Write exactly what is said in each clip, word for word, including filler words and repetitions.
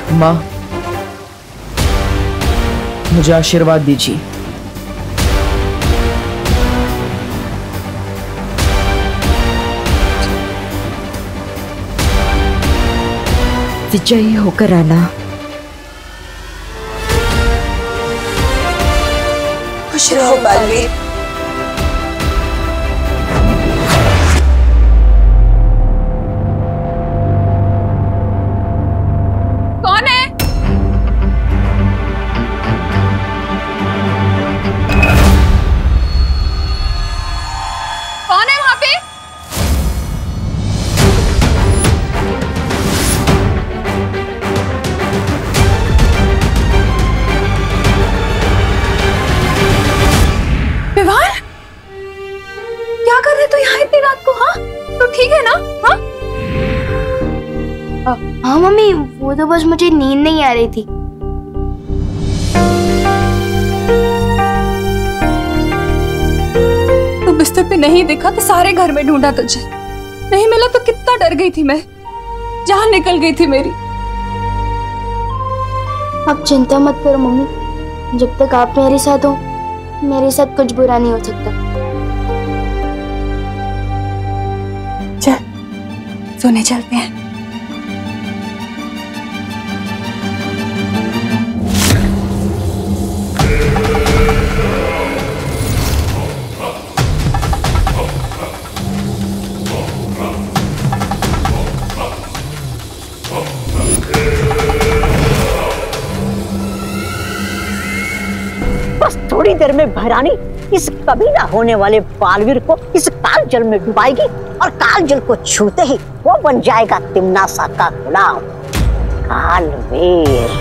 माँ, मुझे आशीर्वाद दीजिए। विजयी होकर आना। खुश रहो बालवीर। कौन है? कौन है वहां पे? क्या कर रहे तो यहाँ इतनी रात को? हाँ तो ठीक है ना? हाँ हाँ मम्मी, वो तो बस मुझे नींद नहीं आ रही थी। तो बिस्तर पे नहीं दिखा तो सारे घर में ढूंढा तुझे, नहीं मिला तो कितना डर गई थी मैं, जान निकल गई थी मेरी। आप चिंता मत करो मम्मी, जब तक आप मेरे साथ हो मेरे साथ कुछ बुरा नहीं हो सकता। चल सोने चलते हैं। बस थोड़ी देर में भैरानी इस कभी ना होने वाले बालवीर को इस काल जल में डुबाएगी और काल जल को छूते ही वो बन जाएगा तिम्नासा का गुलाम कालवीर।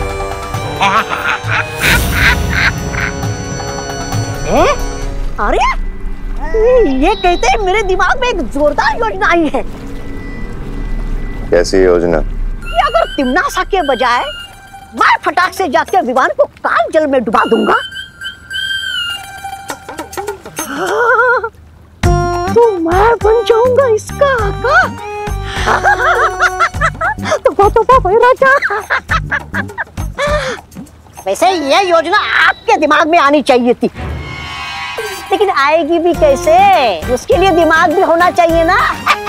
अरे ये कहते हैं मेरे दिमाग में एक जोरदार योजना आई है। कैसी योजना? कि अगर तिम्नासा के बजाय मैं फटाक से जाकर विमान को काल जल में डुबा दूंगा तो मैं बन जाऊंगा इसका आका। तो तो तो राजा। वैसे ये योजना आपके दिमाग में आनी चाहिए थी, लेकिन आएगी भी कैसे? उसके लिए दिमाग भी होना चाहिए ना।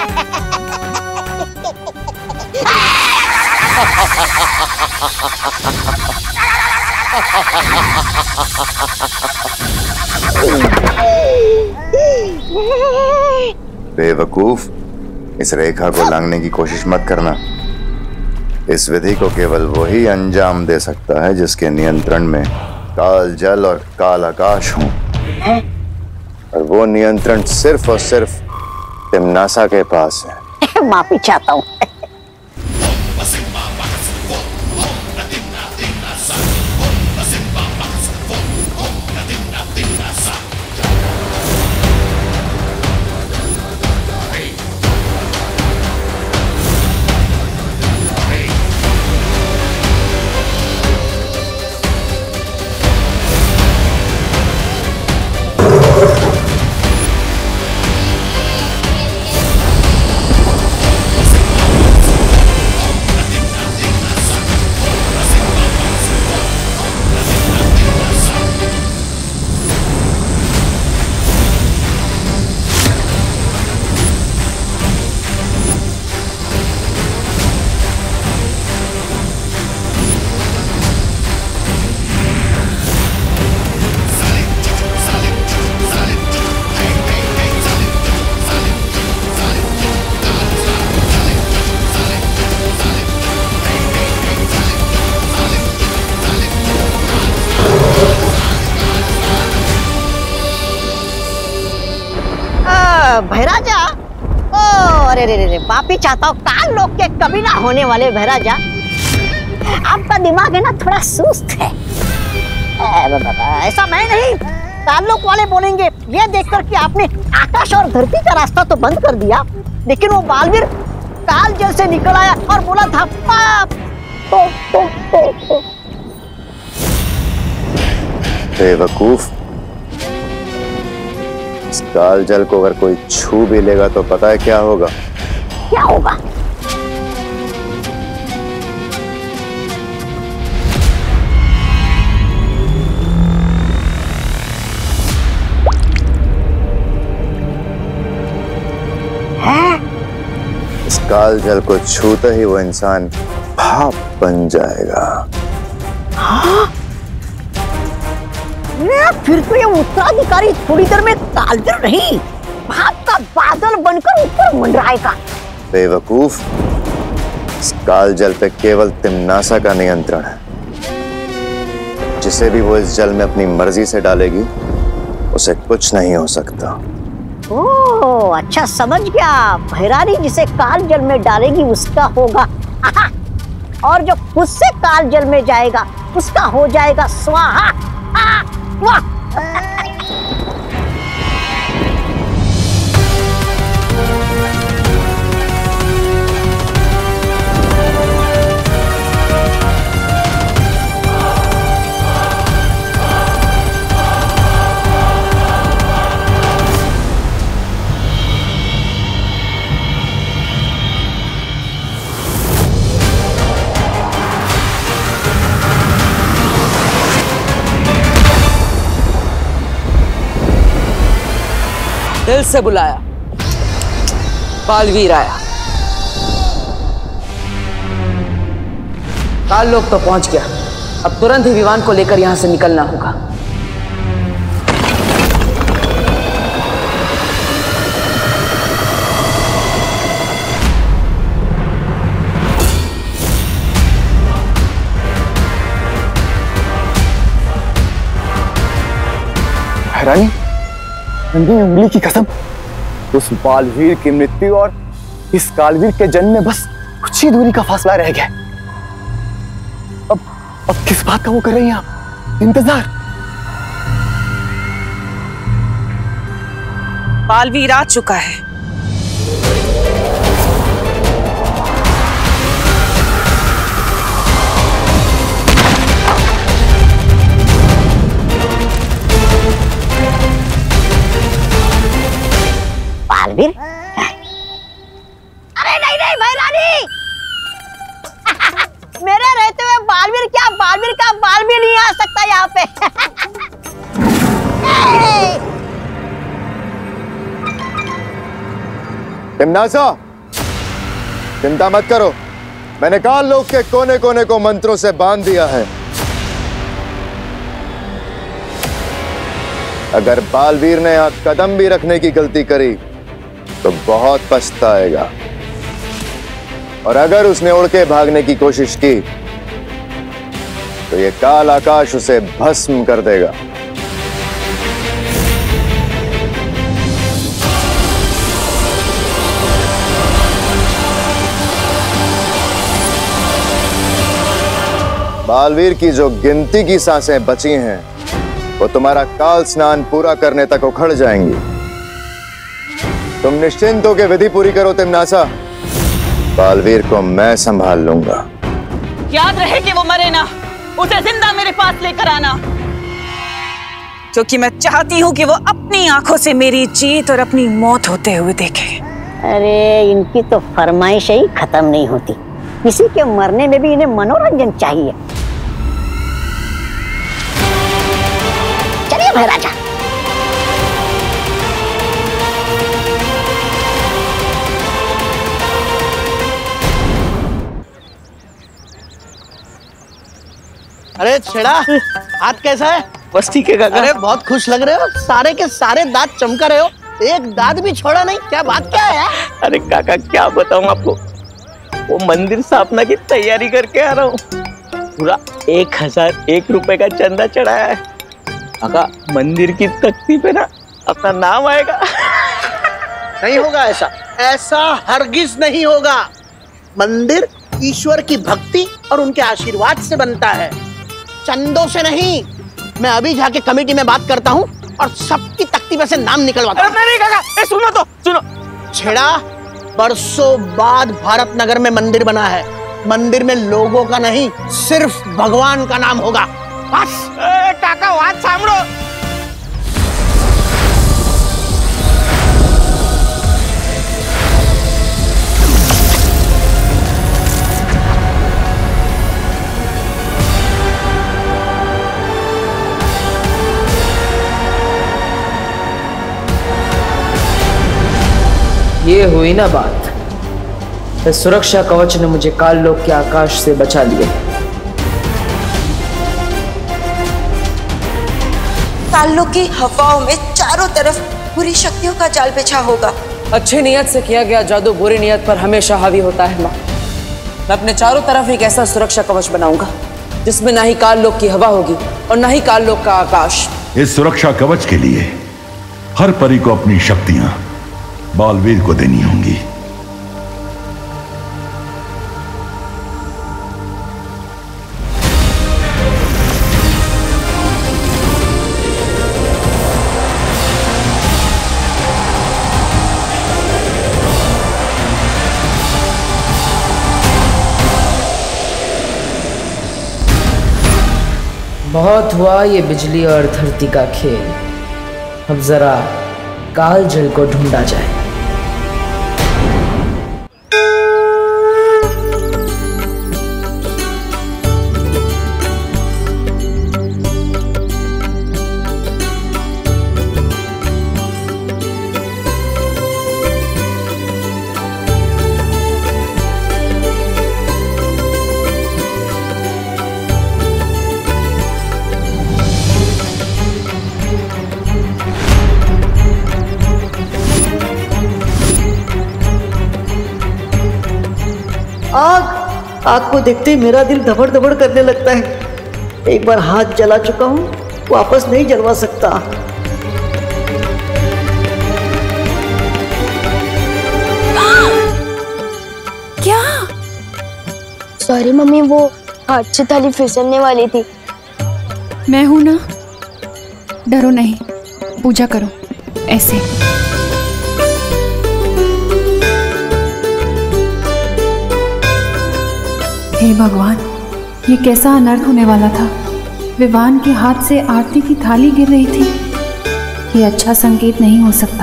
बेवकूफ, इस रेखा को लांघने की कोशिश मत करना। इस विधि को केवल वही अंजाम दे सकता है जिसके नियंत्रण में काल जल और काल आकाश हो, और वो नियंत्रण सिर्फ और सिर्फ तिम्नासा के पास है। माफी चाहता हूँ। भैराजा, ओ अरे रे रे माफी चाहता हूँ। काल लोग के कभी ना होने वाले भैराजा, आपका दिमाग है ना थोड़ा सुस्त है। ऐसा मैं नहीं, काल लोग वाले बोलेंगे। ये देखकर कि आपने आकाश और धरती का रास्ता तो बंद कर दिया, लेकिन वो बालवीर काल जल से निकल आया और बोला था पाप। तो, तो, तो, तो। बेवकूफ, इस काल जल को अगर कोई छू भी लेगा तो पता है क्या होगा? क्या होगा? काल जल को छूते ही वो इंसान भाप बन जाएगा। हाँ? फिर तो ये उत्तराधिकारी थोड़ी देर में कालजल नहीं, भाप का बादल बनकर ऊपर मंडराएगा। बेवकूफ, इस काल जल पे केवल तिम्नासा का नियंत्रण है। जिसे भी वो इस जल में अपनी मर्जी से डालेगी उसे कुछ नहीं हो सकता। ओह अच्छा, समझ गया। भैरानी जिसे काल जल में डालेगी उसका होगा आहा, और जो खुद से काल जल में जाएगा उसका हो जाएगा स्वाहा। आ, वाह। दिल से बुलाया, बालवीर आया। काल लोग तो पहुंच गया, अब तुरंत ही विमान को लेकर यहां से निकलना होगा। हैरानी, नंदी उंगली की कसम, उस बालवीर की मृत्यु और इस कालवीर के जन्म में बस कुछ ही दूरी का फासला रह गया। अब अब किस बात का वो कर रही हैं आप इंतजार? बालवीर आ चुका है। बालवीर? अरे नहीं नहीं भैरानी, मेरे रहते हुए बालवीर क्या, बालवीर का बाल भी नहीं आ सकता यहाँ पे। तिम्नासा, चिंता मत करो, मैंने काल लोक के कोने कोने को मंत्रों से बांध दिया है। अगर बालवीर ने यहां कदम भी रखने की गलती करी तो बहुत पछताएगा, और अगर उसने उड़ के भागने की कोशिश की तो ये काल आकाश उसे भस्म कर देगा। बालवीर की जो गिनती की सांसें बची हैं वो तुम्हारा काल स्नान पूरा करने तक उखड़ जाएंगी। तुम निश्चिंत होकर विधि पूरी करो तिम्नासा, बालवीर को मैं संभाल लूंगा। याद रहे कि वो मरे ना, उसे जिंदा मेरे पास लेकर आना, क्योंकि मैं चाहती हूँ कि वो अपनी आंखों से मेरी जीत और अपनी मौत होते हुए देखे। अरे इनकी तो फरमाइश ही खत्म नहीं होती, किसी के मरने में भी इन्हें मनोरंजन चाहिए। चलिए महाराजा। अरे छेड़ा, हाथ कैसा है? बस ठीक है काका। अरे बहुत खुश लग रहे हो, सारे के सारे दांत चमका रहे हो, एक दांत भी छोड़ा नहीं, क्या बात क्या है? अरे काका क्या बताऊं आपको, वो मंदिर स्थापना की तैयारी करके आ रहा हूँ, पूरा एक हजार एक रुपए का चंदा चढ़ाया है। काका मंदिर की तख्ती पे ना अपना नाम आएगा। नहीं होगा ऐसा, ऐसा हरगिज नहीं होगा। मंदिर ईश्वर की भक्ति और उनके आशीर्वाद से बनता है, चंदों से नहीं। मैं अभी जाके कमेटी में बात करता हूँ और सबकी तख्ती में से नाम निकलवाता हूँ। नहीं काका, ए सुनो तो सुनो। छेड़ा, बरसों बाद भारत नगर में मंदिर बना है, मंदिर में लोगों का नहीं सिर्फ भगवान का नाम होगा, बस। ए, काका बात सांभळो। ये हुई ना बात, इस सुरक्षा कवच ने मुझे काल लोक के आकाश से बचा लिया। काल लोक की हवाओं में चारों तरफ बुरी शक्तियों का जाल बिछा होगा। अच्छी नियत से किया गया जादू बुरी नियत पर हमेशा हावी होता है माँ। मैं अपने चारों तरफ एक ऐसा सुरक्षा कवच बनाऊंगा जिसमें ना ही काल लोक की हवा होगी और ना ही काल लोक का आकाश। इस सुरक्षा कवच के लिए हर परी को अपनी शक्तियां बालवीर को देनी होंगी। बहुत हुआ ये बिजली और धरती का खेल, अब जरा काल जल को ढूंढा जाए। आग आग को देखते ही मेरा दिल धबड़ धबड़ करने लगता है। एक बार हाथ जला चुका हूँ, वापस नहीं जलवा सकता। क्या? सॉरी मम्मी, वो हाथ से थाली फिसलने वाली थी। मैं हूं ना, डरो नहीं, पूजा करो ऐसे। हे भगवान, ये कैसा अनर्थ होने वाला था। विवान के हाथ से आरती की थाली गिर रही थी। ये अच्छा संकेत नहीं हो सकता।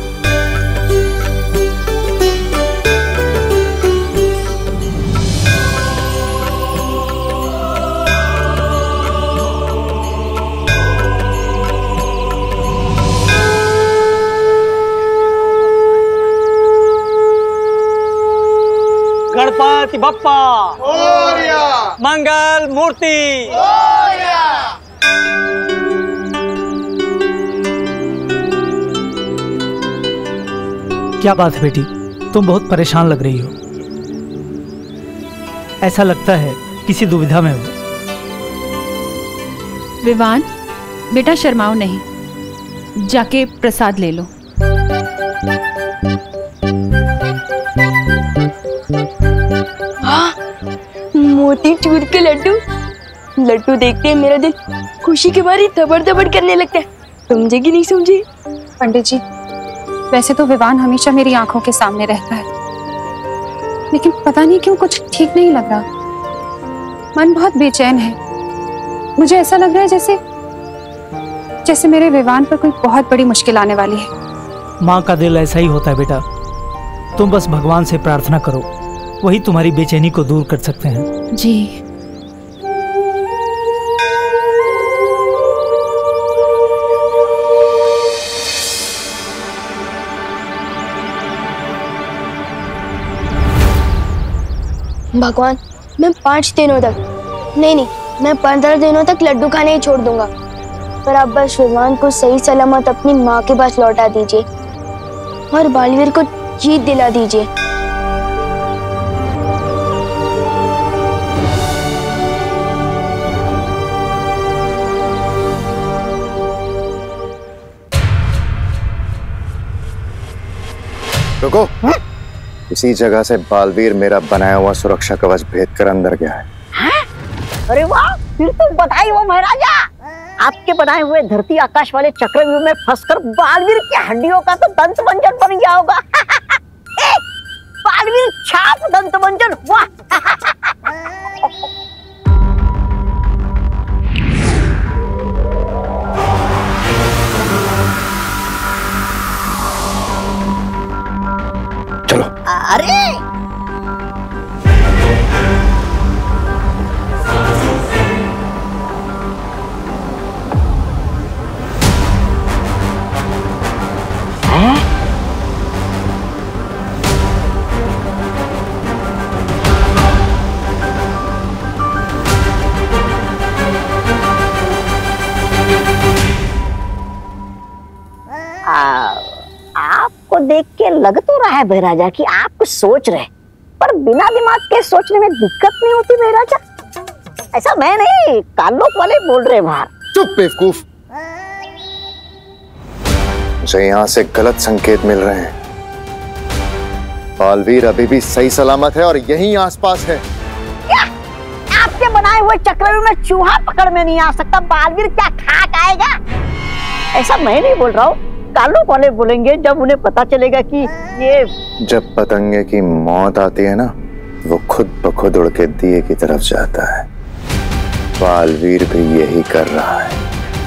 गणपति बप्पा मोरया, मंगल मूर्ति मोरया। क्या बात है बेटी, तुम बहुत परेशान लग रही हो। ऐसा लगता है किसी दुविधा में हो। विवान, बेटा शर्माओ नहीं, जाके प्रसाद ले लो। मोती चूर के लड्डू लड्डू देखते मेरा दिल खुशी के मारे धबड़ धबड़ करने लगता है। समझे कि नहीं समझे? पंडित जी, वैसे तो विवान हमेशा मेरी आंखों के सामने रहता है, लेकिन पता नहीं क्यों कुछ ठीक नहीं लग रहा। मन बहुत बेचैन है। मुझे ऐसा लग रहा है जैसे जैसे मेरे विवान पर कोई बहुत बड़ी मुश्किल आने वाली है। माँ का दिल ऐसा ही होता है बेटा। तुम बस भगवान से प्रार्थना करो, वही तुम्हारी बेचैनी को दूर कर सकते हैं। जी। भगवान, मैं पाँच दिनों तक नहीं नहीं मैं पंद्रह दिनों तक लड्डू खाने ही छोड़ दूंगा, पर आप बस विवान को सही सलामत अपनी माँ के पास लौटा दीजिए और बालवीर को जीत दिला दीजिए। रुको, इसी जगह से बालवीर मेरा बनाया हुआ सुरक्षा कवच भेद कर अंदर गया है। हैं? अरे वाह, फिर तो बधाई हो महाराजा। आपके बनाए हुए धरती आकाश वाले चक्रव्यूह में फंसकर बालवीर की हड्डियों का तो दंत मंजन बन गया होगा। बालवीर छाप दंत मंजन, वाह। चलो। अरे लग तो रहा है बहराजा कि आप कुछ सोच रहे, पर बिना दिमाग के सोचने में दिक्कत नहीं होती बहराजा। ऐसा मैं नहीं, ताल्लुक वाले बोल रहे बाहर। चुप बेवकूफ, मुझे यहाँ से गलत संकेत मिल रहे हैं। बालवीर अभी भी सही सलामत है और यहीं आसपास है। क्या? आपके बनाए हुए चक्रव्यूह में चूहा पकड़ में नहीं आ सकता, बालवीर क्या खाक आएगा? ऐसा मैं नहीं बोल रहा हूँ, ताल्लुक वाले बोलेंगे जब उन्हें पता चलेगा कि ये। जब पतंगे की मौत आती है ना, वो खुद ब खुद उड़ के दिए की तरफ जाता है। बालवीर भी यही कर रहा है।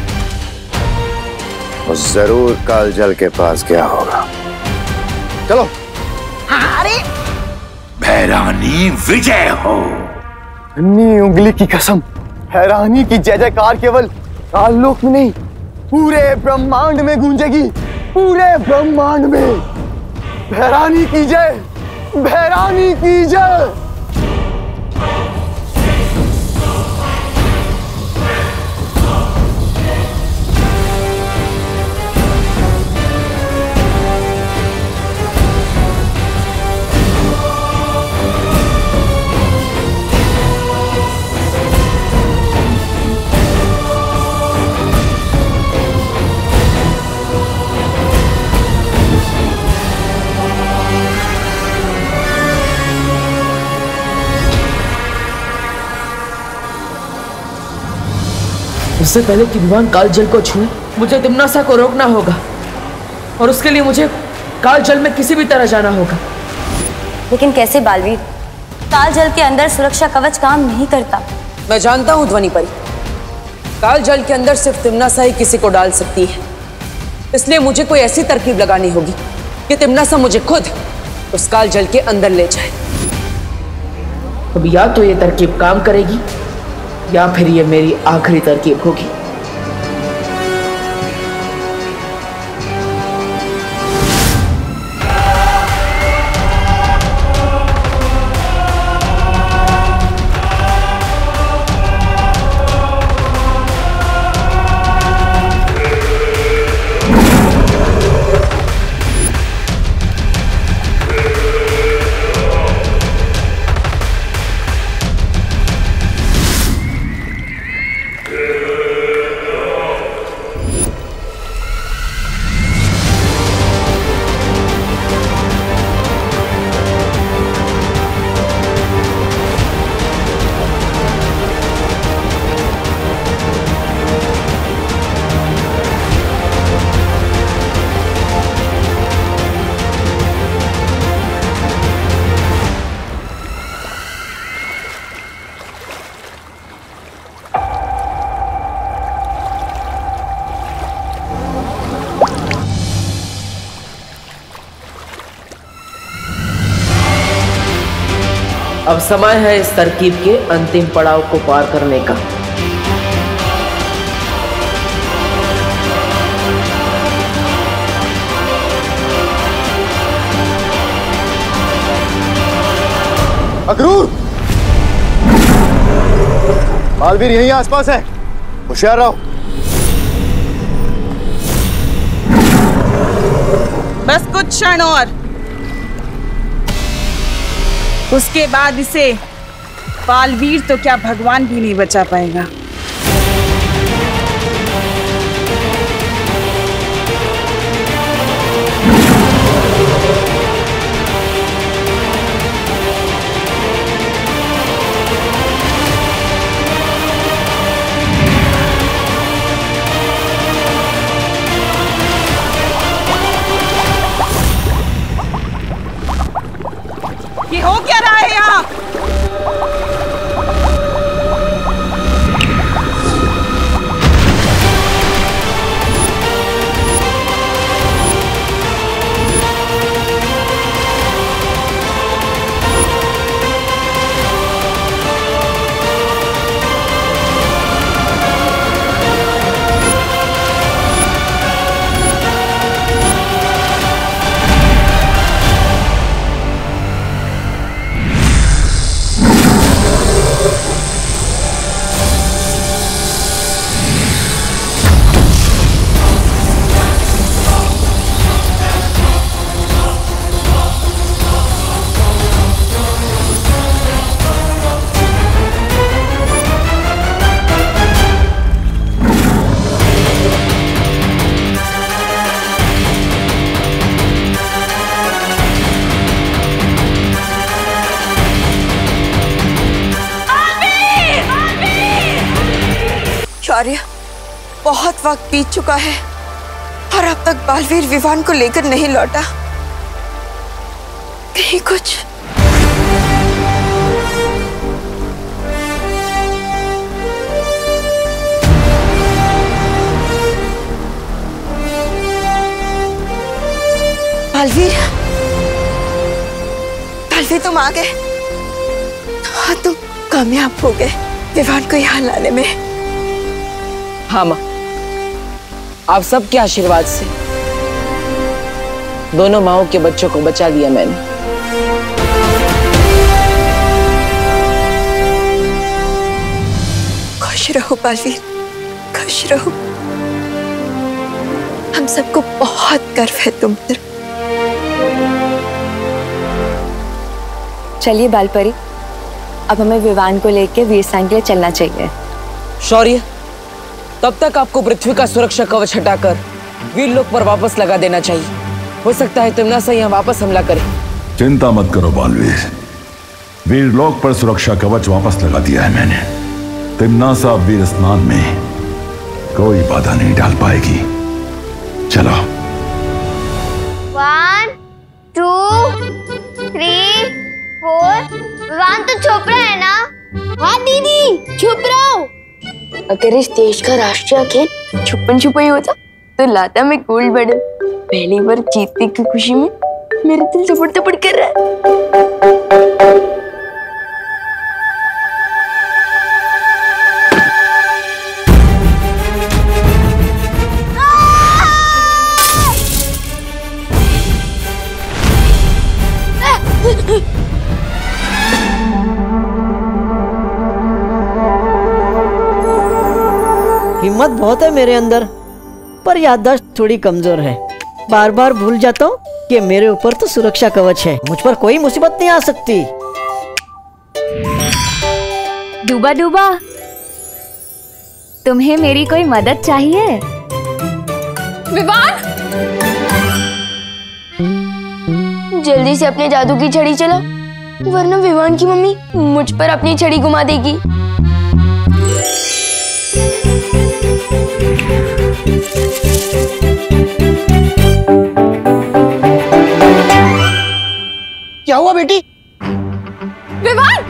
वो जरूर कालजल के पास गया होगा। चलो। अरे भैरानी विजय हो। अन्नी उंगली की कसम, हैरानी की जय जयकार केवल ताल्लुक में नहीं, पूरे ब्रह्मांड में गूंजेगी। पूरे ब्रह्मांड में भैरानी की जय, भैरानी की जय। इससे पहले कि विमान कालजल को छुए, मुझे तिम्नासा को रोकना होगा, और उसके लिए मुझे कालजल में किसी भी तरह जाना होगा। लेकिन कैसे बालवीर? कालजल के अंदर सुरक्षा कवच काम नहीं करता। मैं जानता हूं ध्वनि परी, कालजल के अंदर सिर्फ तिम्नासा ही किसी को डाल सकती है। इसलिए मुझे कोई ऐसी तरकीब लगानी होगी कि तिम्नासा मुझे खुद उस कालजल के अंदर ले जाए। अब या तो ये तरकीब काम करेगी या फिर ये मेरी आखिरी तरकीब होगी। अब समय है इस तरकीब के अंतिम पड़ाव को पार करने का। अक्रूर, बालवीर यहीं आसपास है, होशियार रहो। बस कुछ क्षण और, उसके बाद इसे बालवीर तो क्या भगवान भी नहीं बचा पाएगा। ये हो क्या रहा है यहाँ? आर्य, बहुत वक्त बीत चुका है और अब तक बालवीर विवान को लेकर नहीं लौटा। कहीं कुछ बालवीर, बालवीर तुम आ गए। हाँ, तुम कामयाब हो गए विवान को यहाँ लाने में। हाँ माँ, आप सबके आशीर्वाद से दोनों माओं के बच्चों को बचा लिया मैंने। खुश रहो बालवीर, खुश रहो। हम सबको बहुत गर्व है तुम पर। चलिए बालपरी, अब हमें विवान को लेकर वीरसेन के लिए चलना चाहिए। शौर्य, तब तक आपको पृथ्वी का सुरक्षा कवच हटाकर वीर लोक पर वापस लगा देना चाहिए। हो सकता है तिम्नासा यहाँ वापस हमला करे। चिंता मत करो बालवीर, वीर लोक पर सुरक्षा कवच वापस लगा दिया है मैंने। तिम्नासा वीर स्नान में कोई बाधा नहीं डाल पाएगी। चलो। One, two, three, four. Vivaan तो छुप रहा है ना? हाँ दीदी, छुप रहा हूँ। अगर इस देश का राष्ट्रीय खेल छुपन छुपाई होता तो लाता मैं गोल्ड मेडल। पहली बार जीतने की खुशी में मेरा दिल थपड़ थपड़ कर रहा है। हिम्मत बहुत है मेरे अंदर, पर याददाश्त थोड़ी कमजोर है। बार बार भूल जाता हूँ कि मेरे ऊपर तो सुरक्षा कवच है, मुझ पर कोई मुसीबत नहीं आ सकती। डूबा डूबा, तुम्हें मेरी कोई मदद चाहिए? विवान, जल्दी से अपने जादू की छड़ी चला, वरना विवान की मम्मी मुझ पर अपनी छड़ी घुमा देगी। क्या हुआ बेटी? विवान,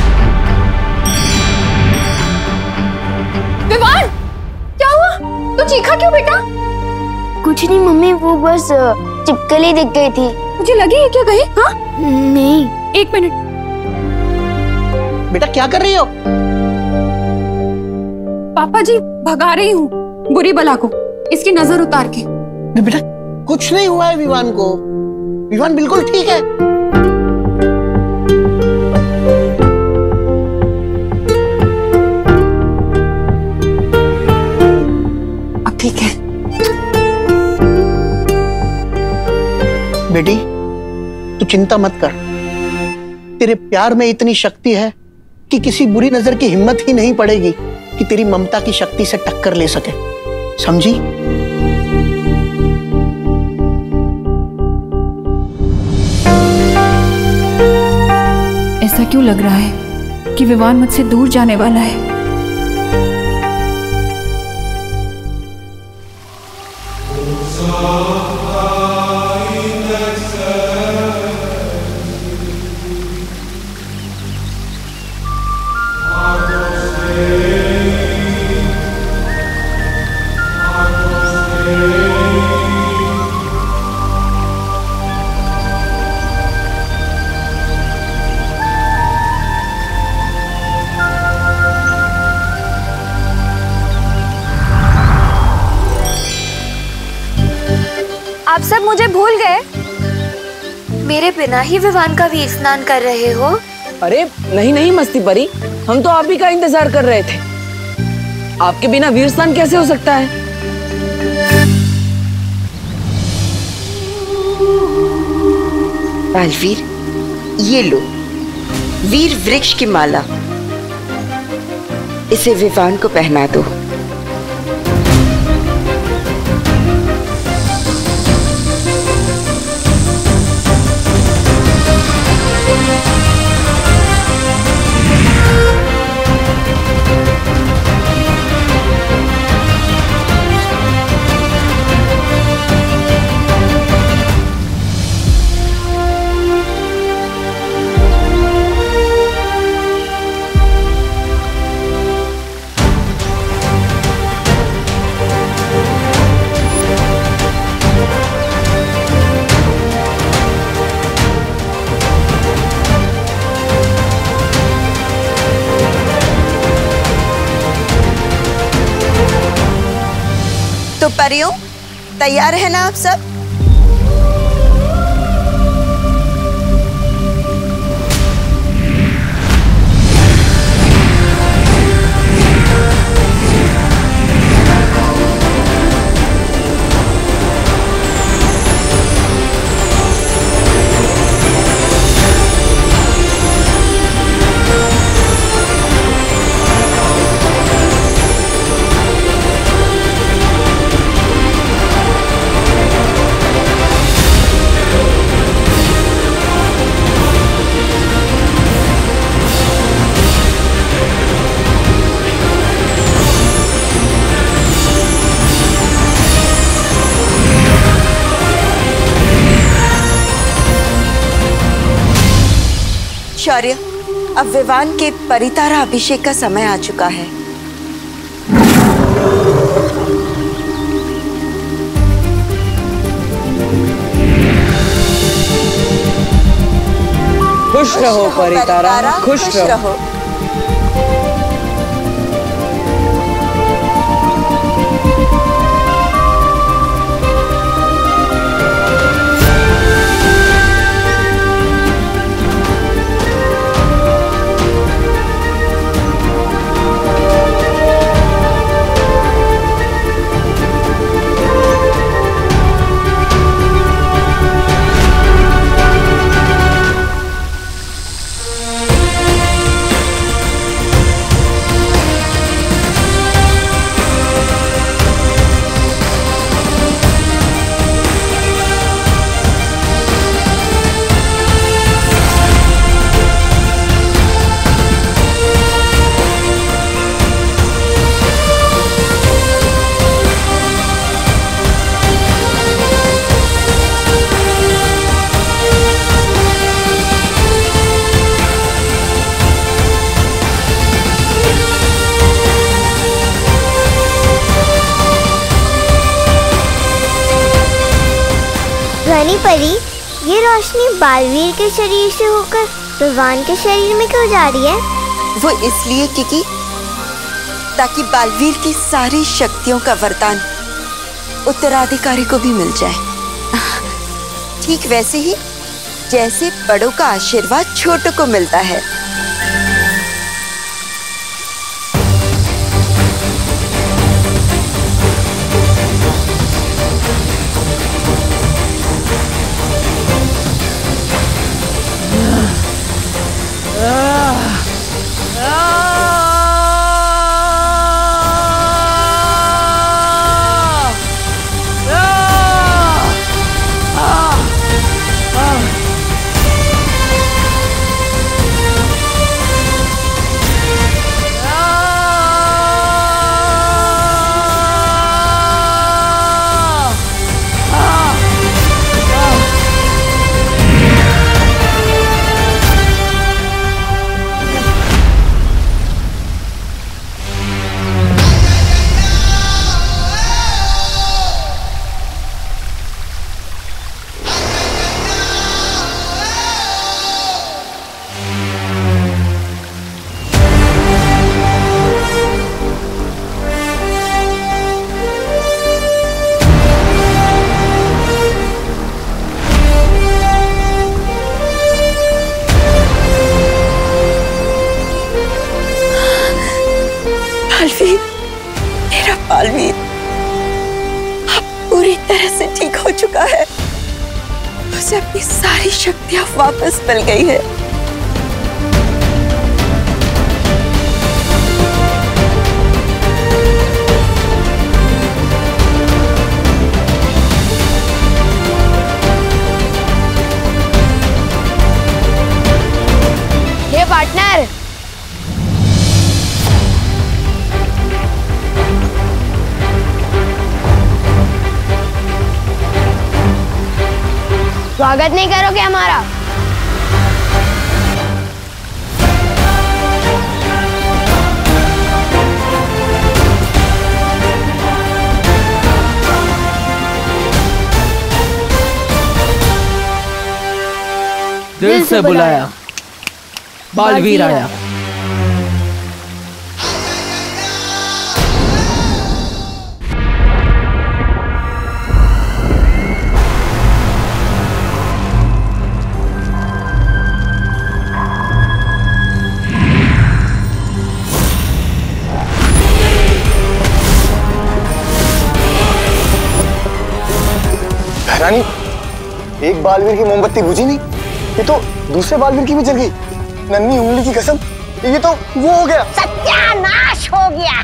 विवान, क्या हुआ? तू चीखा क्यों बेटा? कुछ नहीं मम्मी, वो बस चिपकली दिख गई थी। मुझे लगी है क्या कहीं? हाँ? नहीं। एक मिनट। बेटा क्या कर रही हो? पापा जी, भगा रही हूँ बुरी बला को, इसकी नजर उतार के। बेटा कुछ नहीं हुआ है विवान को, विवान बिल्कुल ठीक है। अब ठीक है। बेटी तू चिंता मत कर, तेरे प्यार में इतनी शक्ति है कि किसी बुरी नजर की हिम्मत ही नहीं पड़ेगी कि तेरी ममता की शक्ति से टक्कर ले सके, समझी? ऐसा क्यों लग रहा है कि विवान मुझसे दूर जाने वाला है? आप सब मुझे भूल गए? मेरे बिना ही विवान का वीर स्नान कर रहे हो? अरे नहीं नहीं मस्ती परी, हम तो आप ही का इंतजार कर रहे थे। आपके बिना वीर स्नान कैसे हो सकता है? बालवीर, ये लो वीर वृक्ष की माला, इसे विवान को पहना दो। परियों, तैयार है ना आप सब? शौर्य, अब विवान के परितारा अभिषेक का समय आ चुका है। खुश रहो परितारा, खुश रहो। रानी परी, ये रोशनी बालवीर के शरीर से होकर विवान के शरीर में क्यों जा रही है? वो इसलिए क्योंकि ताकि बालवीर की सारी शक्तियों का वरदान उत्तराधिकारी को भी मिल जाए। ठीक वैसे ही जैसे बड़ों का आशीर्वाद छोटों को मिलता है। बालवीर, मेरा बालवीर अब पूरी तरह से ठीक हो चुका है। उसे अपनी सारी शक्तियां वापस मिल गई है। ये पार्टनर, स्वागत नहीं करोगे हमारा? दिल से बुलाया, बालवीर आया। रानी, एक बालवीर की मोमबत्ती बुझी नहीं, ये तो दूसरे बालवीर की भी जल गई। नन्ही उंगली की कसम, ये तो वो हो गया। सत्यानाश हो गया।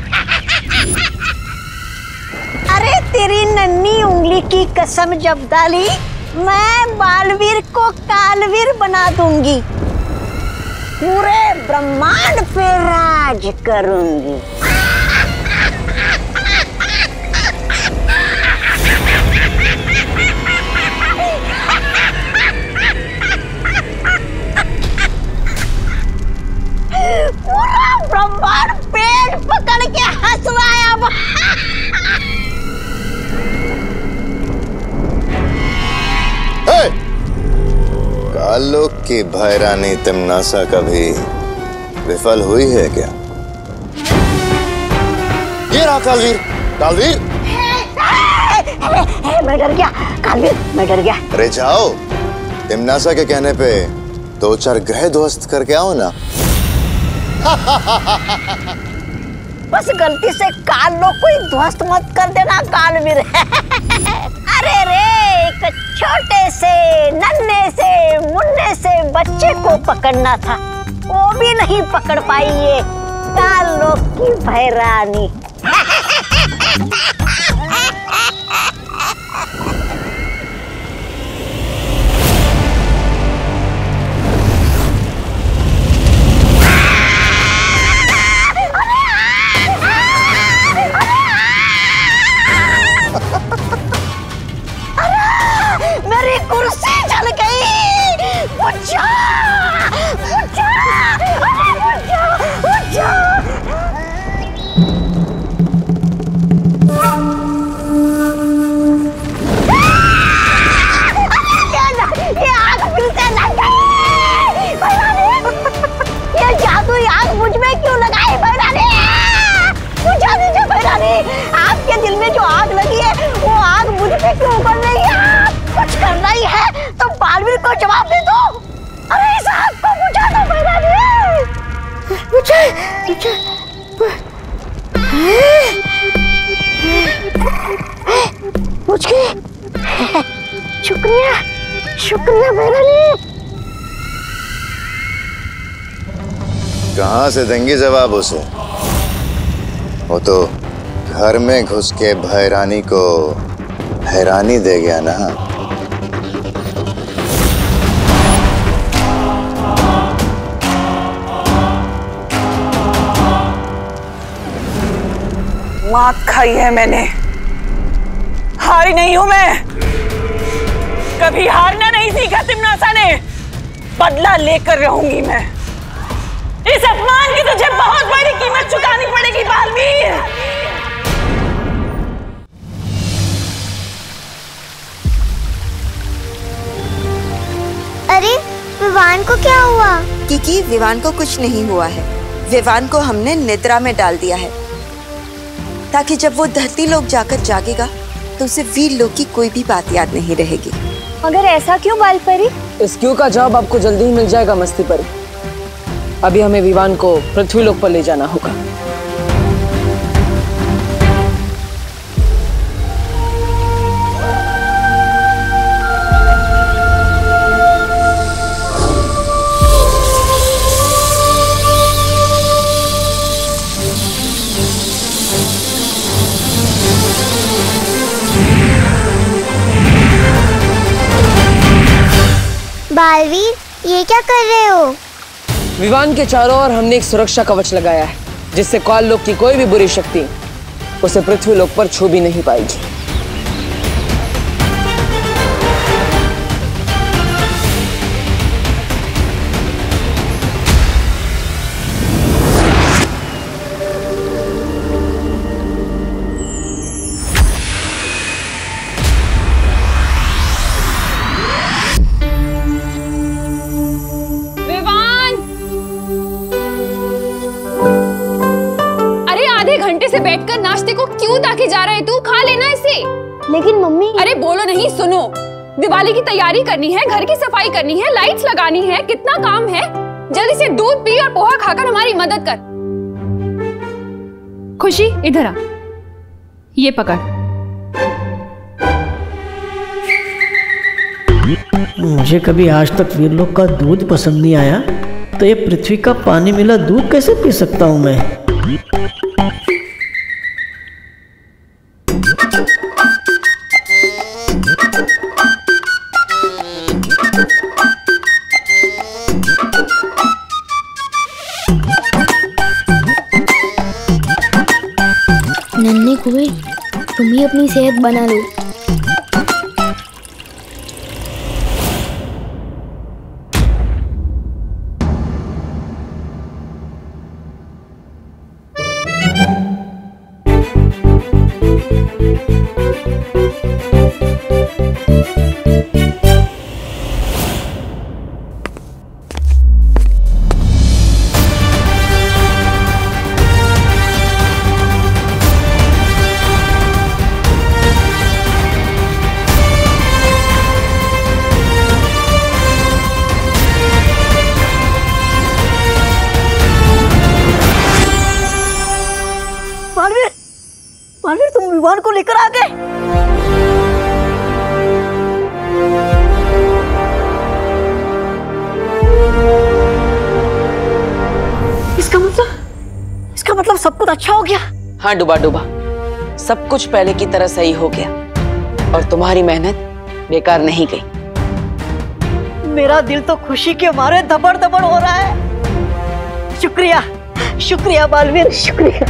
अरे तेरी नन्ही उंगली की कसम जब डाली, मैं बालवीर को कालवीर बना दूंगी, पूरे ब्रह्मांड पे राज करूंगी। पूरा ब्रह्मांड पेट पकड़ के हंस रहा है अब। कालोक की भैरानी तिमनासा कभी विफल हुई है क्या? ये रहा कालवीर। कालवीर, मैं डर गया कालवीर, मैं डर गया। अरे जाओ, तिमनासा के कहने पे दो चार ग्रह ध्वस्त करके आओ ना। बस गलती से काल लोग कोई ध्वस्त मत कर देना कालवीर। अरे रे, एक छोटे से नन्हे से मुन्ने से बच्चे को पकड़ना था, वो भी नहीं पकड़ पाई ये काल लोग की भैरानी। मेरी कुर्सी जल गई। उठा, उठा, अरे उठा, उठा। ये आग मिलते लग गई। ये जादुई आग मुझ में क्यों लगाई भैरानी? बुझा दीजिए भैरानी, आपके दिल में जो आग लगी है वो आग मुझ पे क्यों उगल रही है? कुछ करना ही है तो बालवीर को जवाब दे दो। अरे इस आग को बुझा दो भैरानी। बुझे, बुझे। बुझ गई। शुक्रिया, शुक्रिया भैरानी। कहाँ से देंगी जवाब उसे? वो तो घर में घुस के भैरानी को हैरानी दे गया ना। मात खाई है मैंने, हारी नहीं हूं मैं। कभी हारना नहीं सीखा तिमनासा ने, बदला लेकर रहूंगी मैं। इस अपमान की तुझे बहुत बड़ी कीमत चुकानी पड़ेगी बालवीर। अरे विवान को क्या हुआ? क्योंकि विवान को कुछ नहीं हुआ है। विवान को हमने निद्रा में डाल दिया है, ताकि जब वो धरती लोक जाकर जागेगा तो उसे वीर लोक की कोई भी बात याद नहीं रहेगी। मगर ऐसा क्यों बालपरी? इस क्यों का जवाब आपको जल्दी ही मिल जाएगा मस्ती परी। अभी हमें विवान को पृथ्वी लोक पर ले जाना होगा। बालवीर, ये क्या कर रहे हो? विवान के चारों ओर हमने एक सुरक्षा कवच लगाया है, जिससे काल लोक की कोई भी बुरी शक्ति उसे पृथ्वी लोक पर छू भी नहीं पाएगी। से बैठकर नाश्ते को क्यों ताके जा रहे तू? खा लेना इसे। लेकिन मम्मी। अरे बोलो नहीं, सुनो। दिवाली की तैयारी करनी है, घर की सफाई करनी है, लाइट्स लगानी है, कितना काम है। जल्दी से दूध पी और पोहा खाकर हमारी मदद कर। खुशी इधर आ, ये पकड़। मुझे कभी आज तक वीरलोक का दूध पसंद नहीं आया, तो ये पृथ्वी का पानी मिला दूध कैसे पी सकता हूँ मैं? नन्हे कुएं, तुम ही अपनी सेहत बना लो। बालवीर, तुम विवान को लेकर आ गए। इसका मतलब इसका मतलब सब कुछ अच्छा हो गया। हाँ डूबा डूबा, सब कुछ पहले की तरह सही हो गया और तुम्हारी मेहनत बेकार नहीं गई। मेरा दिल तो खुशी के मारे धबड़ धबड़ हो रहा है। शुक्रिया शुक्रिया बालवीर, शुक्रिया।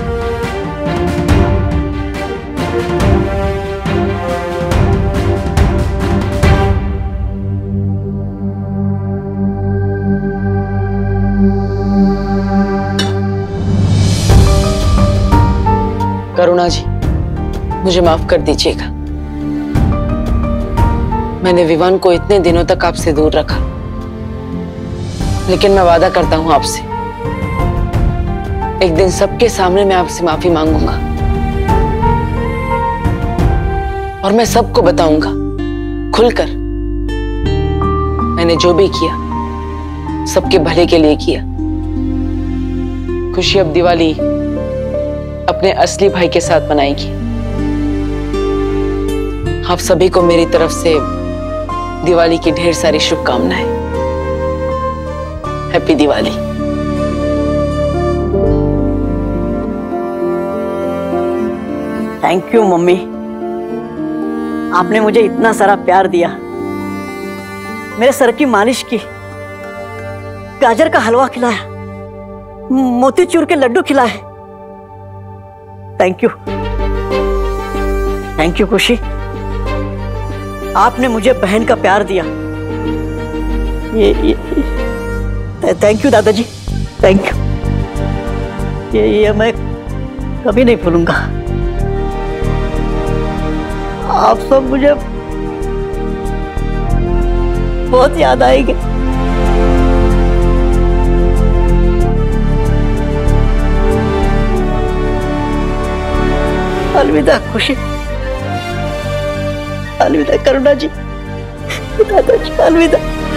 करुणा जी, मुझे माफ कर दीजिएगा। मैंने विवान को इतने दिनों तक आपसे दूर रखा, लेकिन मैं वादा करता हूं आपसे, एक दिन सबके सामने मैं आपसे माफी मांगूंगा और मैं सबको बताऊंगा खुलकर मैंने जो भी किया सबके भले के लिए किया। खुशी अब दिवाली अपने असली भाई के साथ मनाएगी। आप सभी को मेरी तरफ से दिवाली की ढेर सारी शुभकामनाएं। Happy Diwali. Thank you mummy, आपने मुझे इतना सारा प्यार दिया, मेरे सर की मालिश की, गाजर का हलवा खिलाया, मोतीचूर के लड्डू खिलाए। थैंक यू थैंक यू खुशी, आपने मुझे बहन का प्यार दिया। ये, ये थैंक यू दादाजी, थैंक यू। ये ये मैं कभी नहीं भूलूंगा। आप सब मुझे बहुत याद आएंगे। अलविदा खुशी, अलविदा करुणा जी, दादाजी, अलविदा।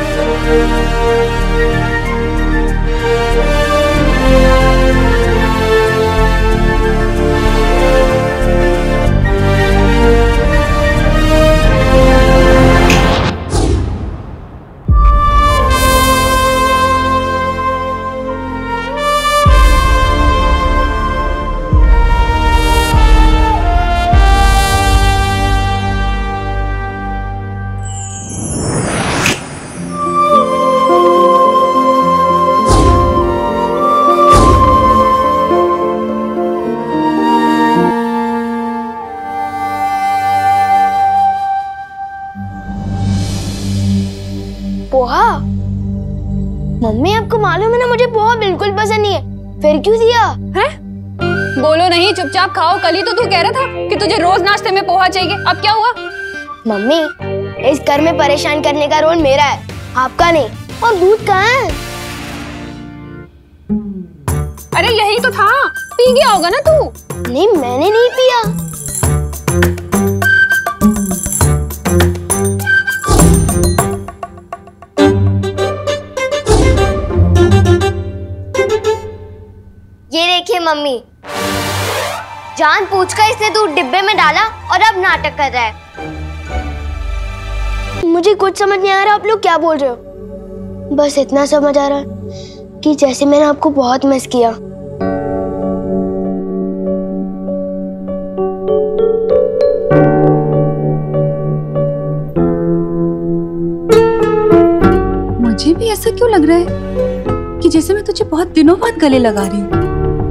पोहा? मम्मी आपको मालूम है ना मुझे पोहा बिल्कुल पसंद नहीं है, फिर क्यों दिया? है? बोलो नहीं, चुपचाप खाओ। कल ही तो तू कह रहा था कि तुझे रोज नाश्ते में पोहा चाहिए, अब क्या हुआ? मम्मी, इस घर में परेशान करने का रोल मेरा है, आपका नहीं। और दूध कहाँ है? अरे यही तो था, पी गया होगा ना तू। नहीं, मैंने नहीं पिया। ये देखिए मम्मी, जान पूछकर इसने दूध डिब्बे में डाला और अब नाटक कर रहा है। मुझे कुछ समझ नहीं आ रहा आप लोग क्या बोल रहे हो। बस इतना समझ आ रहा है कि जैसे मैंने आपको बहुत मिस किया। मुझे भी ऐसा क्यों लग रहा है कि जैसे मैं तुझे बहुत दिनों बाद गले लगा रही हूँ।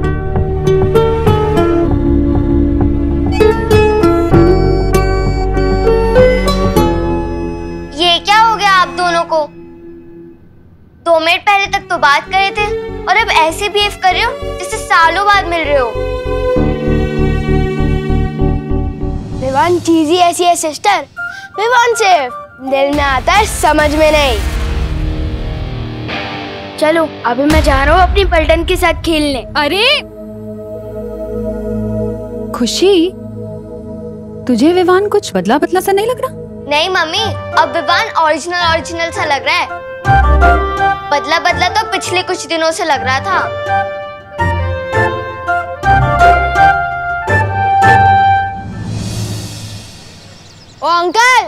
ये क्या हो गया आप दोनों को? दो मिनट पहले तक तो बात कर रहे थे और अब ऐसे बिहेव कर रहे हो जैसे सालों बाद मिल रहे हो। विवान चीज ही ऐसी है सिस्टर, विवान सिर्फ दिल में आता है समझ में नहीं। चलो अभी मैं जा रहा हूँ अपनी पलटन के साथ खेलने। अरे खुशी, तुझे विवान कुछ बदला बदला सा नहीं लग रहा? नहीं मम्मी, अब विवान ओरिजिनल ओरिजिनल सा लग रहा है। बदला बदला तो पिछले कुछ दिनों से लग रहा था। ओ अंकल,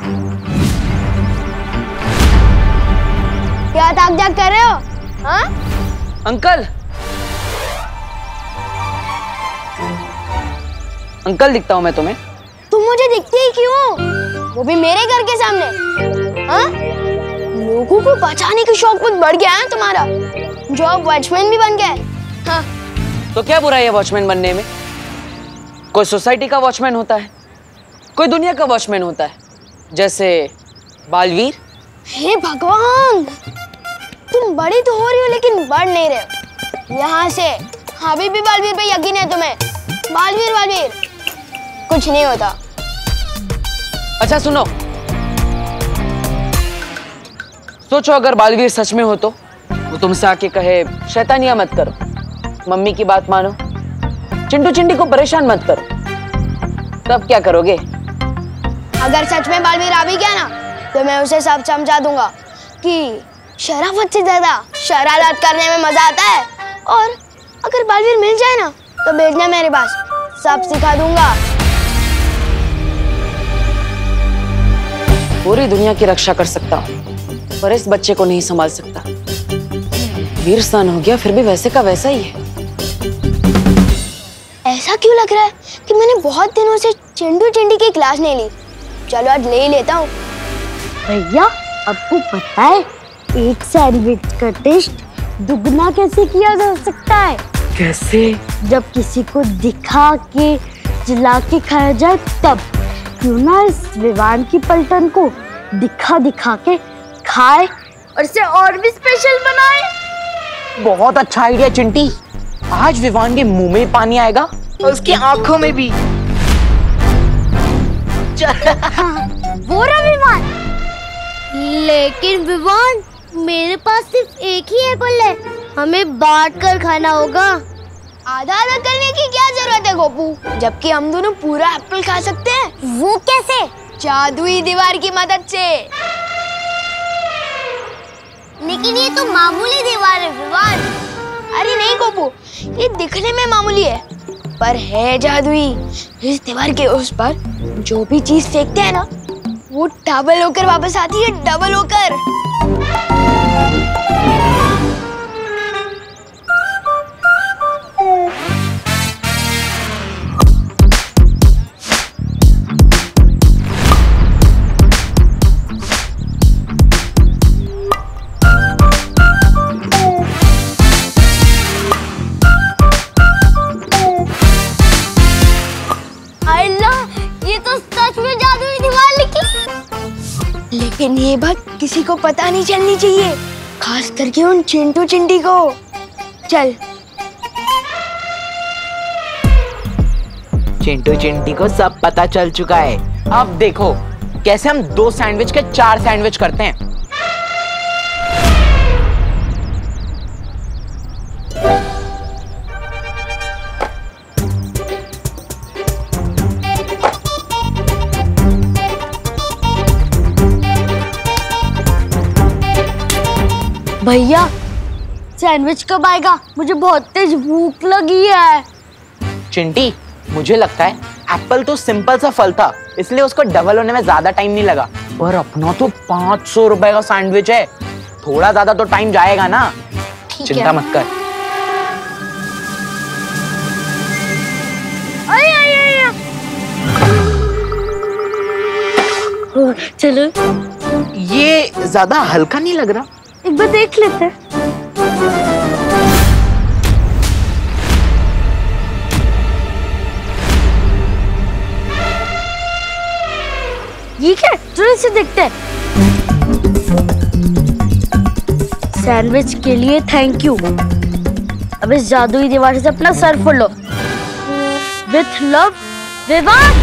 क्या ताक जाग कर रहे हो? हाँ? अंकल, अंकल दिखता हूँ मैं तुम्हें? तुम मुझे दिखती ही क्यों? वो भी मेरे घर के सामने। हाँ? लोगों को बचाने की शौक बहुत बढ़ गया है तुम्हारा, जो अब वॉचमैन भी बन गया है। हाँ? तो क्या बुराई है वॉचमैन बनने में? कोई सोसाइटी का वॉचमैन होता है, कोई दुनिया का वॉचमैन होता है, जैसे बालवीर। हे भगवान, तुम बड़ी तो हो रही हो लेकिन बढ़ नहीं रहे हो। यहाँ से अभी भी बालवीर पे यकीन है तुम्हें? बालवीर बालवीर कुछ नहीं होता। अच्छा सुनो, सोचो अगर बालवीर सच में हो तो वो तुमसे आके कहे शैतानियां मत करो, मम्मी की बात मानो, चिंटू चिंटी को परेशान मत करो, तब क्या करोगे? अगर सच में बालवीर आ भी गया ना तो मैं उसे सब समझा दूंगा कि शराफत से ज्यादा शरारत करने में मजा आता है। और अगर बालवीर मिल जाए ना तो भेजना मेरे पास, सब सिखा दूंगा। पूरी दुनिया की रक्षा कर सकता हूँ पर इस बच्चे को नहीं संभाल सकता। वीर सन हो गया फिर भी वैसे का वैसा ही है। ऐसा क्यों लग रहा है कि मैंने बहुत दिनों से चिंटू चिंटी की क्लास नहीं ली। चलो आज ले ही लेता हूँ। भैया आपको पता है एक सैंडविच का टेस्ट दुगना कैसे किया जा सकता है? कैसे? जब किसी को दिखा के जला के खाया जाए तब। क्यों ना इस विवान की पलटन को दिखा दिखा के खाए और इसे और भी स्पेशल बनाए। बहुत अच्छा आइडिया चिंटी। आज विवान के मुंह में पानी आएगा और उसकी आंखों में भी। हाँ, वो रहा विवान। लेकिन विवान मेरे पास सिर्फ एक ही एप्पल है, हमें बांट कर खाना होगा। आधा आधा करने की क्या जरूरत है गोपू, जबकि हम दोनों पूरा एप्पल खा सकते हैं। वो कैसे? जादुई दीवार की मदद से। लेकिन ये तो मामूली दीवार है विवान। अरे नहीं गोपू, ये दिखने में मामूली है पर है जादुई। इस दीवार के उस पर जो भी चीज फेंकते हैं ना वो डबल होकर वापस आती है, डबल होकर। लेकिन ये बात किसी को पता नहीं चलनी चाहिए, खास करके उन चिंटू चिंटी को। चल। चिंटू चिंटी को सब पता चल चुका है। अब देखो कैसे हम दो सैंडविच के चार सैंडविच करते हैं। भैया सैंडविच कब आएगा? मुझे बहुत तेज भूख लगी है। चिंटी मुझे लगता है एप्पल तो सिंपल सा फल था इसलिए उसको डबल होने में ज्यादा टाइम नहीं लगा। पर अपना तो पाँच सौ रुपए का सैंडविच है, थोड़ा ज्यादा तो टाइम जाएगा ना। चिंता मत कर। आए, आए, आए, आए। ओ, चलो ये ज्यादा हल्का नहीं लग रहा? एक बार देख लेते हैं। ये क्या? चलो इसे देखते हैं। सैंडविच के लिए थैंक यू। अब इस जादुई दीवार से अपना सर फोड़ लो। With love, Vivaan.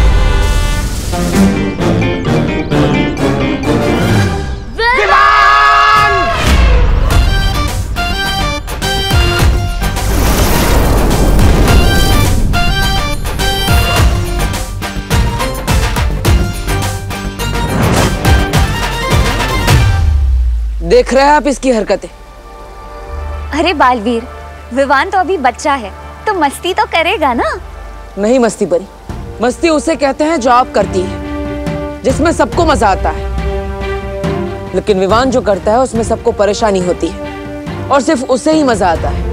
देख रहे हैं आप इसकी हरकतें? अरे बालवीर, विवान तो अभी बच्चा है, तो मस्ती तो करेगा ना। नहीं मस्ती परी, मस्ती उसे कहते हैं जो आप करती है, जिसमें सबको मजा आता है। लेकिन विवान जो करता है उसमें सबको परेशानी होती है और सिर्फ उसे ही मजा आता है।